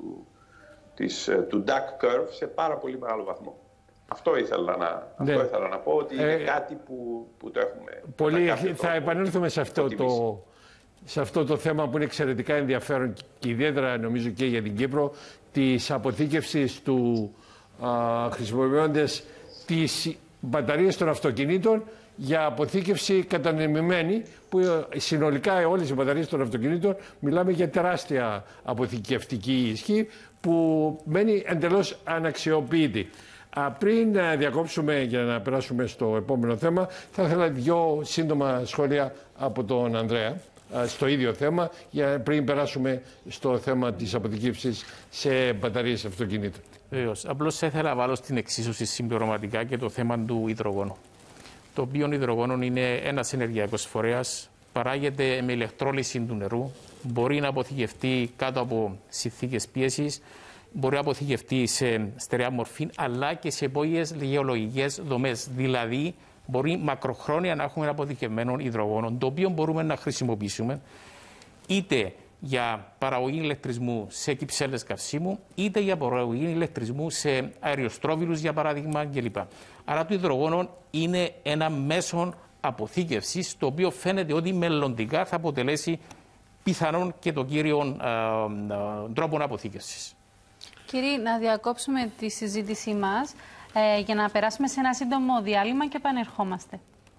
του duck curve σε πάρα πολύ μεγάλο βαθμό. Αυτό ήθελα να πω, ότι είναι κάτι που το έχουμε. Πολύ, θα επανέλθουμε σε αυτό το θέμα που είναι εξαιρετικά ενδιαφέρον και ιδιαίτερα νομίζω και για την Κύπρο, της αποθήκευσης του χρησιμοποιώντας τις μπαταρίες των αυτοκινήτων για αποθήκευση κατανεμημένη, που συνολικά όλες οι μπαταρίες των αυτοκινήτων μιλάμε για τεράστια αποθηκευτική ισχύ που μένει εντελώς αναξιοποιητή. Πριν διακόψουμε για να περάσουμε στο επόμενο θέμα, θα ήθελα 2 σύντομα σχόλια από τον Ανδρέα στο ίδιο θέμα, πριν περάσουμε στο θέμα της αποθηκεύσης σε μπαταρίες αυτοκινήτων. Βεβαίως. Απλώς θα ήθελα να βάλω στην εξίσωση συμπληρωματικά και το θέμα του υδρογόνου. Το οποίο υδρογόνο είναι ένας ενεργειακός φορέας, παράγεται με ηλεκτρόλυση του νερού, μπορεί να αποθηκευτεί κάτω από συνθήκες πίεσης, μπορεί να αποθηκευτεί σε στερεά μορφή, αλλά και σε υπόγειες γεωλογικές δομές. Δηλαδή, μπορεί μακροχρόνια να έχουμε ένα αποθηκευμένο υδρογόνο, το οποίο μπορούμε να χρησιμοποιήσουμε είτε για παραγωγή ηλεκτρισμού σε κυψέλες καυσίμου, είτε για παραγωγή ηλεκτρισμού σε αεροστρόβιλους, για παράδειγμα, κλπ. Άρα το υδρογόνο είναι ένα μέσο αποθήκευσης, το οποίο φαίνεται ότι μελλοντικά θα αποτελέσει πιθανόν και το κύριο τρόπο αποθήκευσης. Κύριε, να διακόψουμε τη συζήτησή μας για να περάσουμε σε ένα σύντομο διάλειμμα και επανερχόμαστε.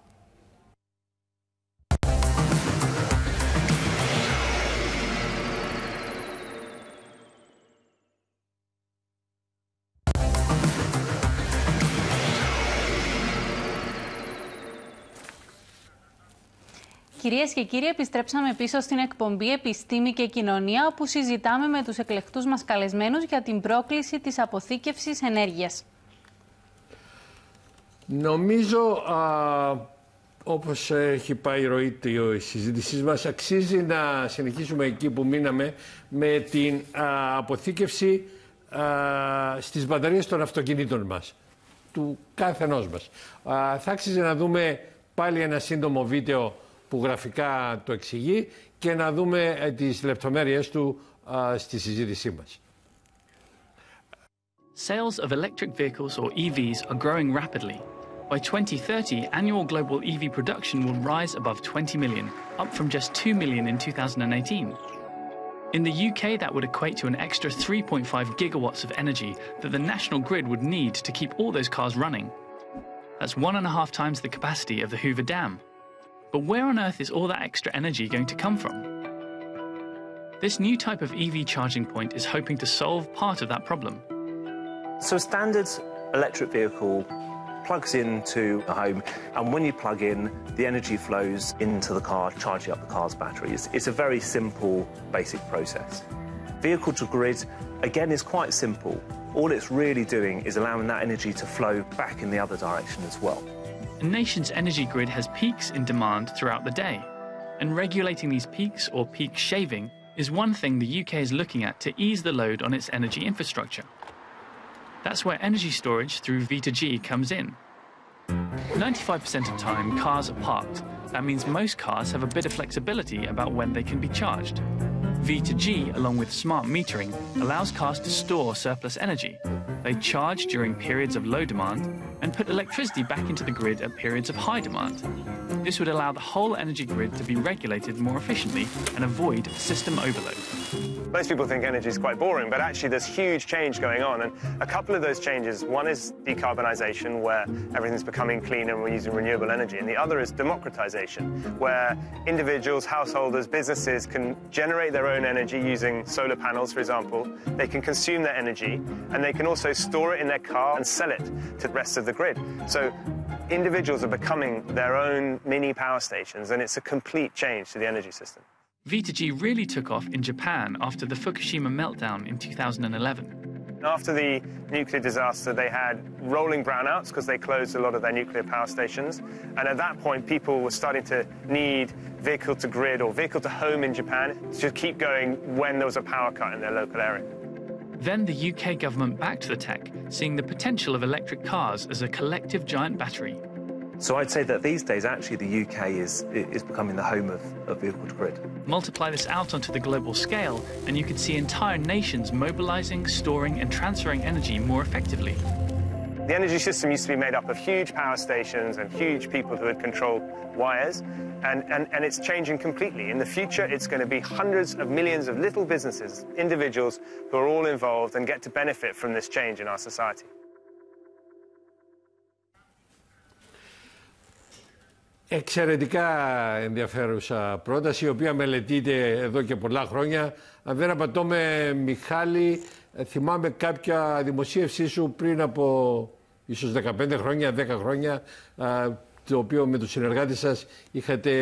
Κυρίες και κύριοι, επιστρέψαμε πίσω στην εκπομπή «Επιστήμη και Κοινωνία», όπου συζητάμε με τους εκλεκτούς μας καλεσμένους για την πρόκληση της αποθήκευσης ενέργειας. Νομίζω, όπως έχει πάει η ροή της συζήτησής μας, αξίζει να συνεχίσουμε εκεί που μείναμε με την αποθήκευση στις μπαταρίες των αυτοκινήτων μας, του καθενός μας. Θα άξιζε να δούμε πάλι ένα σύντομο βίντεο που γραφικά το εξηγεί και να δούμε τις λεπτομέρειες του στη συζήτησή μας. Sales of electric vehicles, or EVs, are growing rapidly. By 2030, annual global EV production will rise above 20 million, up from just 2 million in 2018. In the UK, that would equate to an extra 3.5 gigawatts of energy that the national grid would need to keep all those cars running. That's 1.5 times the capacity of the Hoover Dam. But where on earth is all that extra energy going to come from? This new type of EV charging point is hoping to solve part of that problem. So a standard electric vehicle plugs into a home, and when you plug in, the energy flows into the car, charging up the car's batteries. It's a very simple, basic process. Vehicle to grid, again, is quite simple. All it's really doing is allowing that energy to flow back in the other direction as well. A nation's energy grid has peaks in demand throughout the day, and regulating these peaks, or peak shaving, is one thing the UK is looking at to ease the load on its energy infrastructure. That's where energy storage through V2G comes in. 95% of time, cars are parked. That means most cars have a bit of flexibility about when they can be charged. V2G, along with smart metering, allows cars to store surplus energy. They charge during periods of low demand and put electricity back into the grid at periods of high demand. This would allow the whole energy grid to be regulated more efficiently and avoid system overload. Most people think energy is quite boring, but actually there's huge change going on. And a couple of those changes, one is decarbonisation, where everything's becoming cleaner and we're using renewable energy. And the other is democratisation, where individuals, householders, businesses can generate their own energy using solar panels, for example. They can consume that energy and they can also store it in their car and sell it to the rest of the grid. So individuals are becoming their own mini power stations, and it's a complete change to the energy system. V2G really took off in Japan after the Fukushima meltdown in 2011. After the nuclear disaster, they had rolling brownouts because they closed a lot of their nuclear power stations. And at that point, people were starting to need vehicle to grid or vehicle to home in Japan to keep going when there was a power cut in their local area. Then the UK government backed the tech, seeing the potential of electric cars as a collective giant battery. So I'd say that these days, actually, the UK is becoming the home of vehicle-to-grid. Multiply this out onto the global scale, and you could see entire nations mobilizing, storing, and transferring energy more effectively. The energy system used to be made up of huge power stations and huge people who would control wires, and it's changing completely. In the future, it's going to be hundreds of millions of little businesses, individuals who are all involved and get to benefit from this change in our society. Εξαιρετικά ενδιαφέρουσα πρόταση, η οποία μελετείται εδώ και πολλά χρόνια. Αν δεν απατώμε, Μιχάλη, θυμάμαι κάποια δημοσίευσή σου πριν από ίσως 15 χρόνια, 10 χρόνια, το οποίο με τους συνεργάτες σας είχατε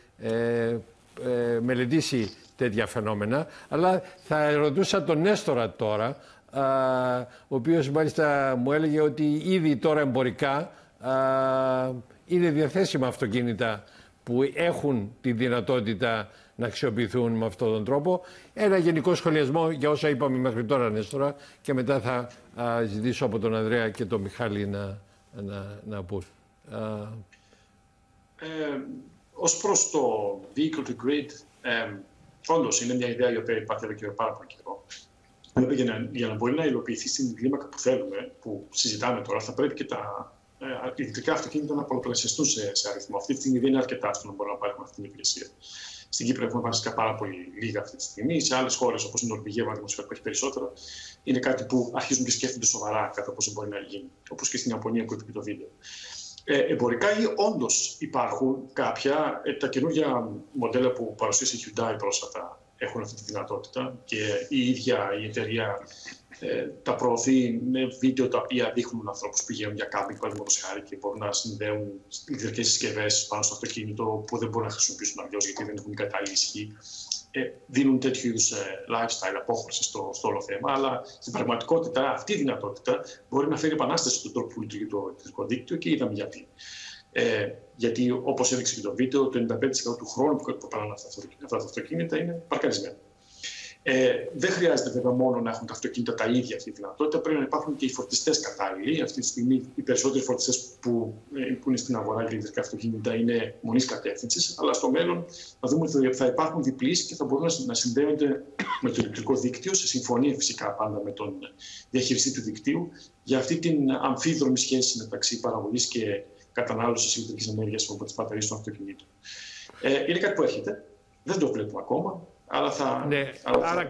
μελετήσει τέτοια φαινόμενα. Αλλά θα ερωτούσα τον Νέστορα τώρα, ο οποίος μάλιστα μου έλεγε ότι ήδη τώρα εμπορικά είναι διαθέσιμα αυτοκίνητα που έχουν τη δυνατότητα να αξιοποιηθούν με αυτόν τον τρόπο. Ένα γενικό σχολιασμό για όσα είπαμε μέχρι τώρα, Νέστορα, και μετά θα ζητήσω από τον Ανδρέα και τον Μιχάλη να πούν. Ως προς το vehicle to grid, όντως είναι μια ιδέα η οποία υπάρχει εδώ και πάρα πολύ καιρό. Για να μπορεί να υλοποιηθεί στην κλίμακα που θέλουμε, που συζητάμε τώρα, θα πρέπει και τα ηλεκτρικά αυτοκίνητα να πολλαπλασιαστούν σε αριθμό. Αυτή τη στιγμή δεν είναι αρκετά στο να μπορούμε να πάρουμε αυτή την υπηρεσία. Στην Κύπρο έχουμε βασικά πάρα πολύ λίγα αυτή τη στιγμή. Σε άλλες χώρες, όπως η Νορβηγία, που έχει περισσότερα, είναι κάτι που αρχίζουν και σκέφτονται σοβαρά κατά πόσο μπορεί να γίνει. Όπως και στην Ιαπωνία που είπε το βίντεο. Εμπορικά όντως υπάρχουν κάποια. Τα καινούργια μοντέλα που παρουσίασε η Hyundai πρόσφατα έχουν αυτή τη δυνατότητα και η ίδια η εταιρεία τα προωθεί με βίντεο τα οποία δείχνουν ανθρώπους που πηγαίνουν για κάμπινγκ, παραδείγματος χάρη, και μπορούν να συνδέουν ηλεκτρικές συσκευές πάνω στο αυτοκίνητο που δεν μπορούν να χρησιμοποιήσουν αλλιώς γιατί δεν έχουν κατάλληλη ισχύ. Δίνουν τέτοιου είδους lifestyle, απόχρωση στο όλο θέμα. Αλλά στην πραγματικότητα αυτή η δυνατότητα μπορεί να φέρει επανάσταση στον τρόπο που λειτουργεί το ηλεκτρικό δίκτυο και είδαμε γιατί. Γιατί, όπως έδειξε και το βίντεο, το 95% του χρόνου που περνάνε αυτά τα αυτοκίνητα είναι παρκαρισμένα. Δεν χρειάζεται βέβαια μόνο να έχουν τα αυτοκίνητα τα ίδια αυτή τη δυνατότητα. Πρέπει να υπάρχουν και οι φορτιστές κατάλληλοι. Αυτή τη στιγμή οι περισσότεροι φορτιστές που είναι στην αγορά για ηλεκτρικά αυτοκίνητα είναι μονής κατεύθυνσης. Αλλά στο μέλλον θα δούμε ότι θα υπάρχουν διπλείς και θα μπορούν να συνδέονται με το ηλεκτρικό δίκτυο, σε συμφωνία φυσικά πάντα με τον διαχειριστή του δικτύου, για αυτή την αμφίδρομη σχέση μεταξύ παραγωγής και κατανάλωσης ηλεκτρικής ενέργειας από τις μπαταρίες των αυτοκινήτων. Είναι κάτι που έρχεται. Δεν το βλέπουμε ακόμα. Αλλά άρα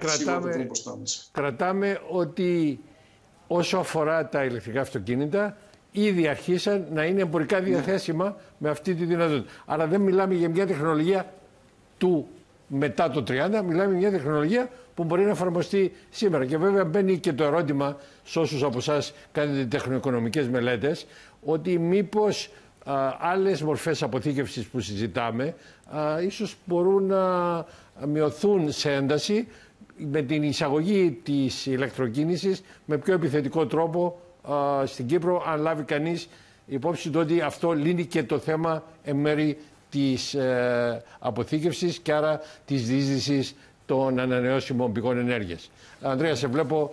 κρατάμε ότι όσο αφορά τα ηλεκτρικά αυτοκίνητα, ήδη αρχίσαν να είναι εμπορικά διαθέσιμα με αυτή τη δυνατότητα. Άρα δεν μιλάμε για μια τεχνολογία του μετά το 30, μιλάμε για μια τεχνολογία που μπορεί να εφαρμοστεί σήμερα. Και βέβαια μπαίνει και το ερώτημα σε όσους από εσάς κάνετε τεχνοοικονομικές μελέτες, ότι μήπως άλλες μορφές αποθήκευσης που συζητάμε ίσως μπορούν να μειωθούν σε ένταση με την εισαγωγή της ηλεκτροκίνησης με πιο επιθετικό τρόπο στην Κύπρο, αν λάβει κανείς υπόψη το ότι αυτό λύνει και το θέμα εν μέρη της αποθήκευσης και άρα της διείσδυσης των ανανεώσιμων πηγών ενέργειας. Ανδρέα, σε βλέπω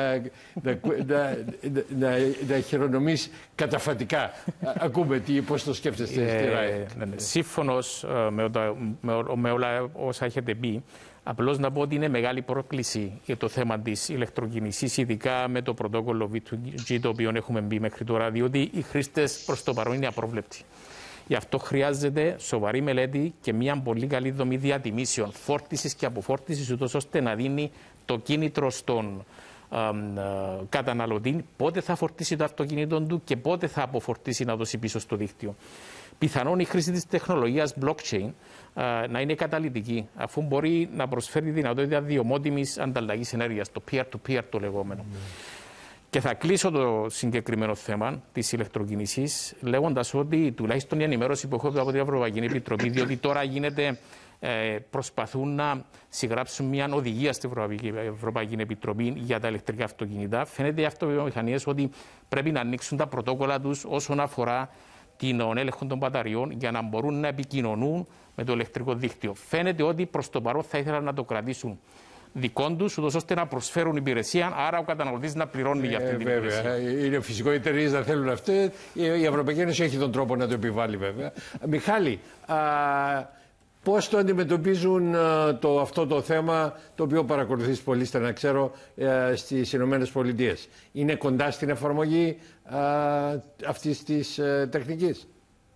να χειρονομείς καταφατικά. Ακούμε πώς το σκέφτεστε. Σύμφωνος με όλα όσα έχετε πει, απλώς να πω ότι είναι μεγάλη πρόκληση για το θέμα της ηλεκτροκίνησης, ειδικά με το πρωτόκολλο V2G το οποίο έχουμε μπει μέχρι τώρα, διότι οι χρήστες προς το παρόν είναι απρόβλεπτοι. Γι' αυτό χρειάζεται σοβαρή μελέτη και μια πολύ καλή δομή διατιμήσεων, φόρτισης και αποφόρτισης, ούτως ώστε να δίνει το κίνητρο στον καταναλωτή πότε θα φορτίσει το αυτοκίνητο του και πότε θα αποφορτίσει να δώσει πίσω στο δίκτυο. Πιθανόν η χρήση της τεχνολογίας blockchain να είναι καταλυτική, αφού μπορεί να προσφέρει δυνατότητα διομότιμης ανταλλαγής ενέργειας, το peer-to-peer το λεγόμενο. Και θα κλείσω το συγκεκριμένο θέμα της ηλεκτροκίνησης λέγοντας ότι τουλάχιστον η ενημέρωση που έχω από την Ευρωπαϊκή Επιτροπή, διότι τώρα προσπαθούν να συγγράψουν μια οδηγία στην Ευρωπαϊκή Επιτροπή για τα ηλεκτρικά αυτοκίνητα. Φαίνεται οι αυτοβιομηχανίες ότι πρέπει να ανοίξουν τα πρωτόκολλα τους όσον αφορά τον έλεγχο των μπαταριών για να μπορούν να επικοινωνούν με το ηλεκτρικό δίκτυο. Φαίνεται ότι προς το παρόν θα ήθελαν να το κρατήσουν δικών τους, ούτως ώστε να προσφέρουν υπηρεσία, άρα ο καταναλωτής να πληρώνει για αυτή την υπηρεσία. Είναι φυσικό οι εταιρείες να θέλουν αυτές. Η Ευρωπαϊκή Ένωση έχει τον τρόπο να το επιβάλλει, βέβαια. Μιχάλη, πώς το αντιμετωπίζουν αυτό το θέμα, το οποίο παρακολουθείς πολύ στενά, ξέρω, στις Ηνωμένες Πολιτείες? Είναι κοντά στην εφαρμογή αυτής της τεχνικής?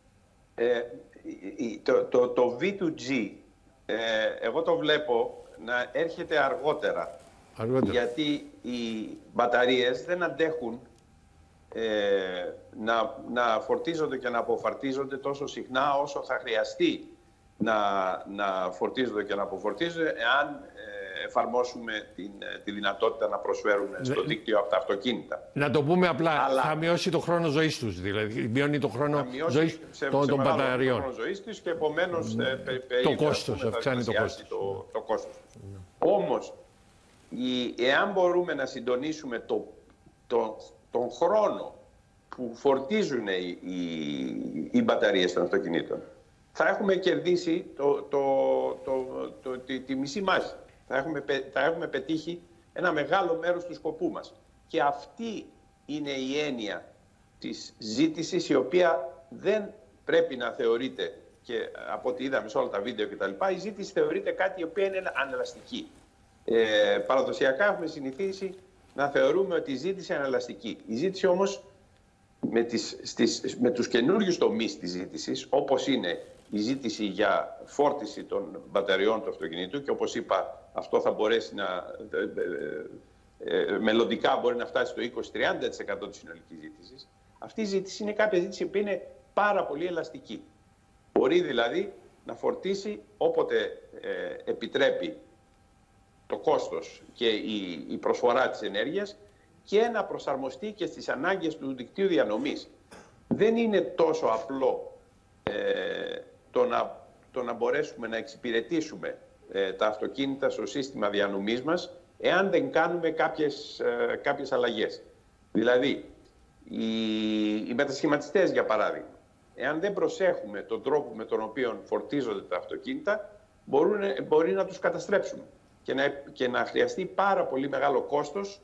Το V2G, εγώ το βλέπω να έρχεται αργότερα. Γιατί οι μπαταρίες δεν αντέχουν να φορτίζονται και να αποφορτίζονται τόσο συχνά όσο θα χρειαστεί να φορτίζονται και να αποφορτίζονται, εάν εφαρμόσουμε τη δυνατότητα να προσφέρουν στο δίκτυο από τα αυτοκίνητα. Να το πούμε απλά, θα μειώσει το χρόνο ζωής τους, δηλαδή μειώνει το χρόνο ζωής των μπαταριών. Το χρόνο ζωής τους και επομένως το κόστος, αυξάνει το κόστος. Όμως, εάν μπορούμε να συντονίσουμε τον χρόνο που φορτίζουν οι μπαταρίες των αυτοκινήτων, θα έχουμε κερδίσει τη μισή μάχη. Θα έχουμε πετύχει ένα μεγάλο μέρος του σκοπού μας. Και αυτή είναι η έννοια της ζήτησης, η οποία δεν πρέπει να θεωρείται, και από ό,τι είδαμε σε όλα τα βίντεο κτλ., η ζήτηση θεωρείται κάτι η οποία είναι ανελαστική. Παραδοσιακά έχουμε συνηθίσει να θεωρούμε ότι η ζήτηση είναι ανελαστική. Η ζήτηση όμως με τους καινούριους τομείς της ζήτησης, όπως είναι η ζήτηση για φόρτιση των μπαταριών του αυτοκινήτου, και όπως είπα, αυτό θα μπορέσει μελλοντικά μπορεί να φτάσει στο 20-30% της συνολικής ζήτησης. Αυτή η ζήτηση είναι κάποια ζήτηση που είναι πάρα πολύ ελαστική. Μπορεί δηλαδή να φορτίσει όποτε επιτρέπει το κόστος και η προσφορά της ενέργειας, και να προσαρμοστεί και στις ανάγκες του δικτύου διανομής. Δεν είναι τόσο απλό το να μπορέσουμε να εξυπηρετήσουμε τα αυτοκίνητα στο σύστημα διανομής μας, εάν δεν κάνουμε κάποιες αλλαγές. Δηλαδή, οι μετασχηματιστές, για παράδειγμα, εάν δεν προσέχουμε τον τρόπο με τον οποίο φορτίζονται τα αυτοκίνητα, μπορεί να τους καταστρέψουμε και να χρειαστεί πάρα πολύ μεγάλο κόστος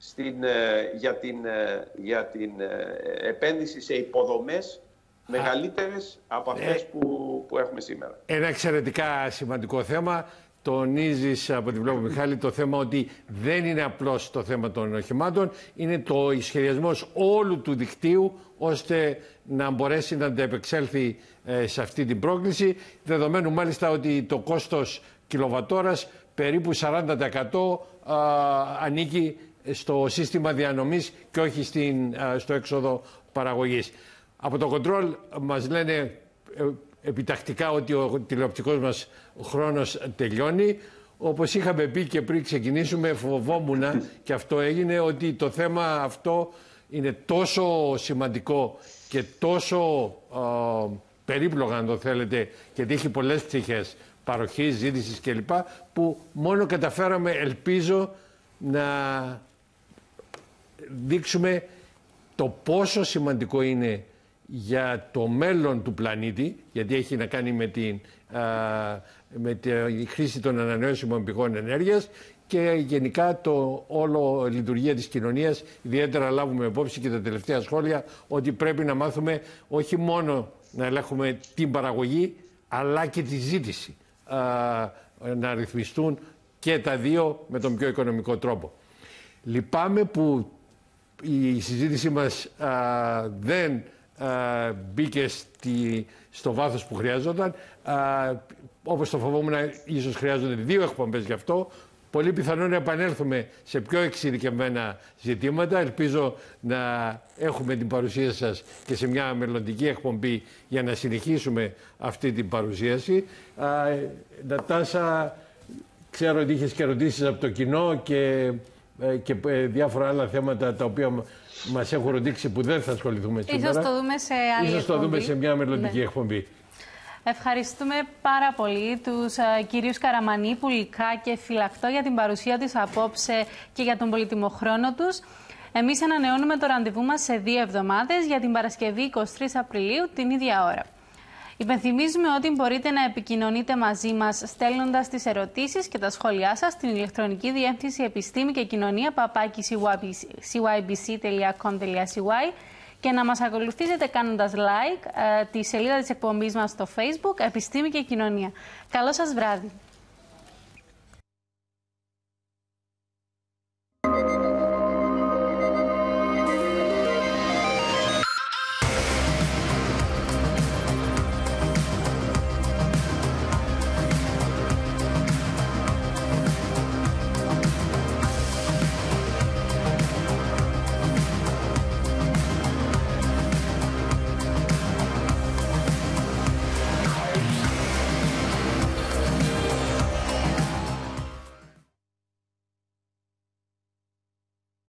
για την επένδυση σε υποδομές μεγαλύτερες από αυτές που έχουμε σήμερα. Ένα εξαιρετικά σημαντικό θέμα. Τονίζεις από την βλέπω, Μιχάλη, το θέμα ότι δεν είναι απλώς το θέμα των οχημάτων, είναι το σχεδιασμός όλου του δικτύου, ώστε να μπορέσει να αντεπεξέλθει σε αυτή την πρόκληση, δεδομένου μάλιστα ότι το κόστος κιλοβατόρας περίπου 40% ανήκει στο σύστημα διανομής και όχι στο έξοδο παραγωγής. Από το control μας λένε επιτακτικά ότι ο τηλεοπτικός μας χρόνος τελειώνει. Όπως είχαμε πει και πριν ξεκινήσουμε, φοβόμουν και αυτό έγινε, ότι το θέμα αυτό είναι τόσο σημαντικό και τόσο περίπλογα, αν το θέλετε, και έχει πολλές πτυχές παροχής, ζήτησης κλπ, που μόνο καταφέραμε, ελπίζω, να δείξουμε το πόσο σημαντικό είναι για το μέλλον του πλανήτη, γιατί έχει να κάνει με τη χρήση των ανανεώσιμων πηγών ενέργειας και γενικά το όλο λειτουργία της κοινωνίας. Ιδιαίτερα λάβουμε υπόψη και τα τελευταία σχόλια ότι πρέπει να μάθουμε όχι μόνο να ελέγχουμε την παραγωγή, αλλά και τη ζήτηση, να ρυθμιστούν και τα δύο με τον πιο οικονομικό τρόπο. Λυπάμαι που η συζήτηση μας δεν μπήκε στο βάθος που χρειαζόταν. Όπως το φοβόμουν, ίσως χρειάζονται 2 εκπομπές γι' αυτό. Πολύ πιθανόν να επανέλθουμε σε πιο εξειδικευμένα ζητήματα. Ελπίζω να έχουμε την παρουσία σας και σε μια μελλοντική εκπομπή για να συνεχίσουμε αυτή την παρουσίαση. Νατάσα, ξέρω ότι είχες και ερωτήσεις από το κοινό και διάφορα άλλα θέματα τα οποία μας έχουν ρωτήσει που δεν θα ασχοληθούμε σήμερα. Ίσως το δούμε σε άλλη εκπομπή. Ίσως το δούμε σε μια μελλοντική εκπομπή. Ευχαριστούμε πάρα πολύ τους κυρίους Καραμανή, Πουλικά και Φυλακτό για την παρουσία τους απόψε και για τον πολύτιμο χρόνο τους. Εμείς ανανεώνουμε το ραντεβού μας σε 2 εβδομάδες για την Παρασκευή 23 Απριλίου την ίδια ώρα. Υπενθυμίζουμε ότι μπορείτε να επικοινωνείτε μαζί μας στέλνοντας τις ερωτήσεις και τα σχόλιά σας στην ηλεκτρονική διεύθυνση επιστήμη και κοινωνία @cybc.com.cy και να μας ακολουθήσετε κάνοντας like τη σελίδα της εκπομπής μας στο Facebook Επιστήμη και Κοινωνία. Καλό σας βράδυ!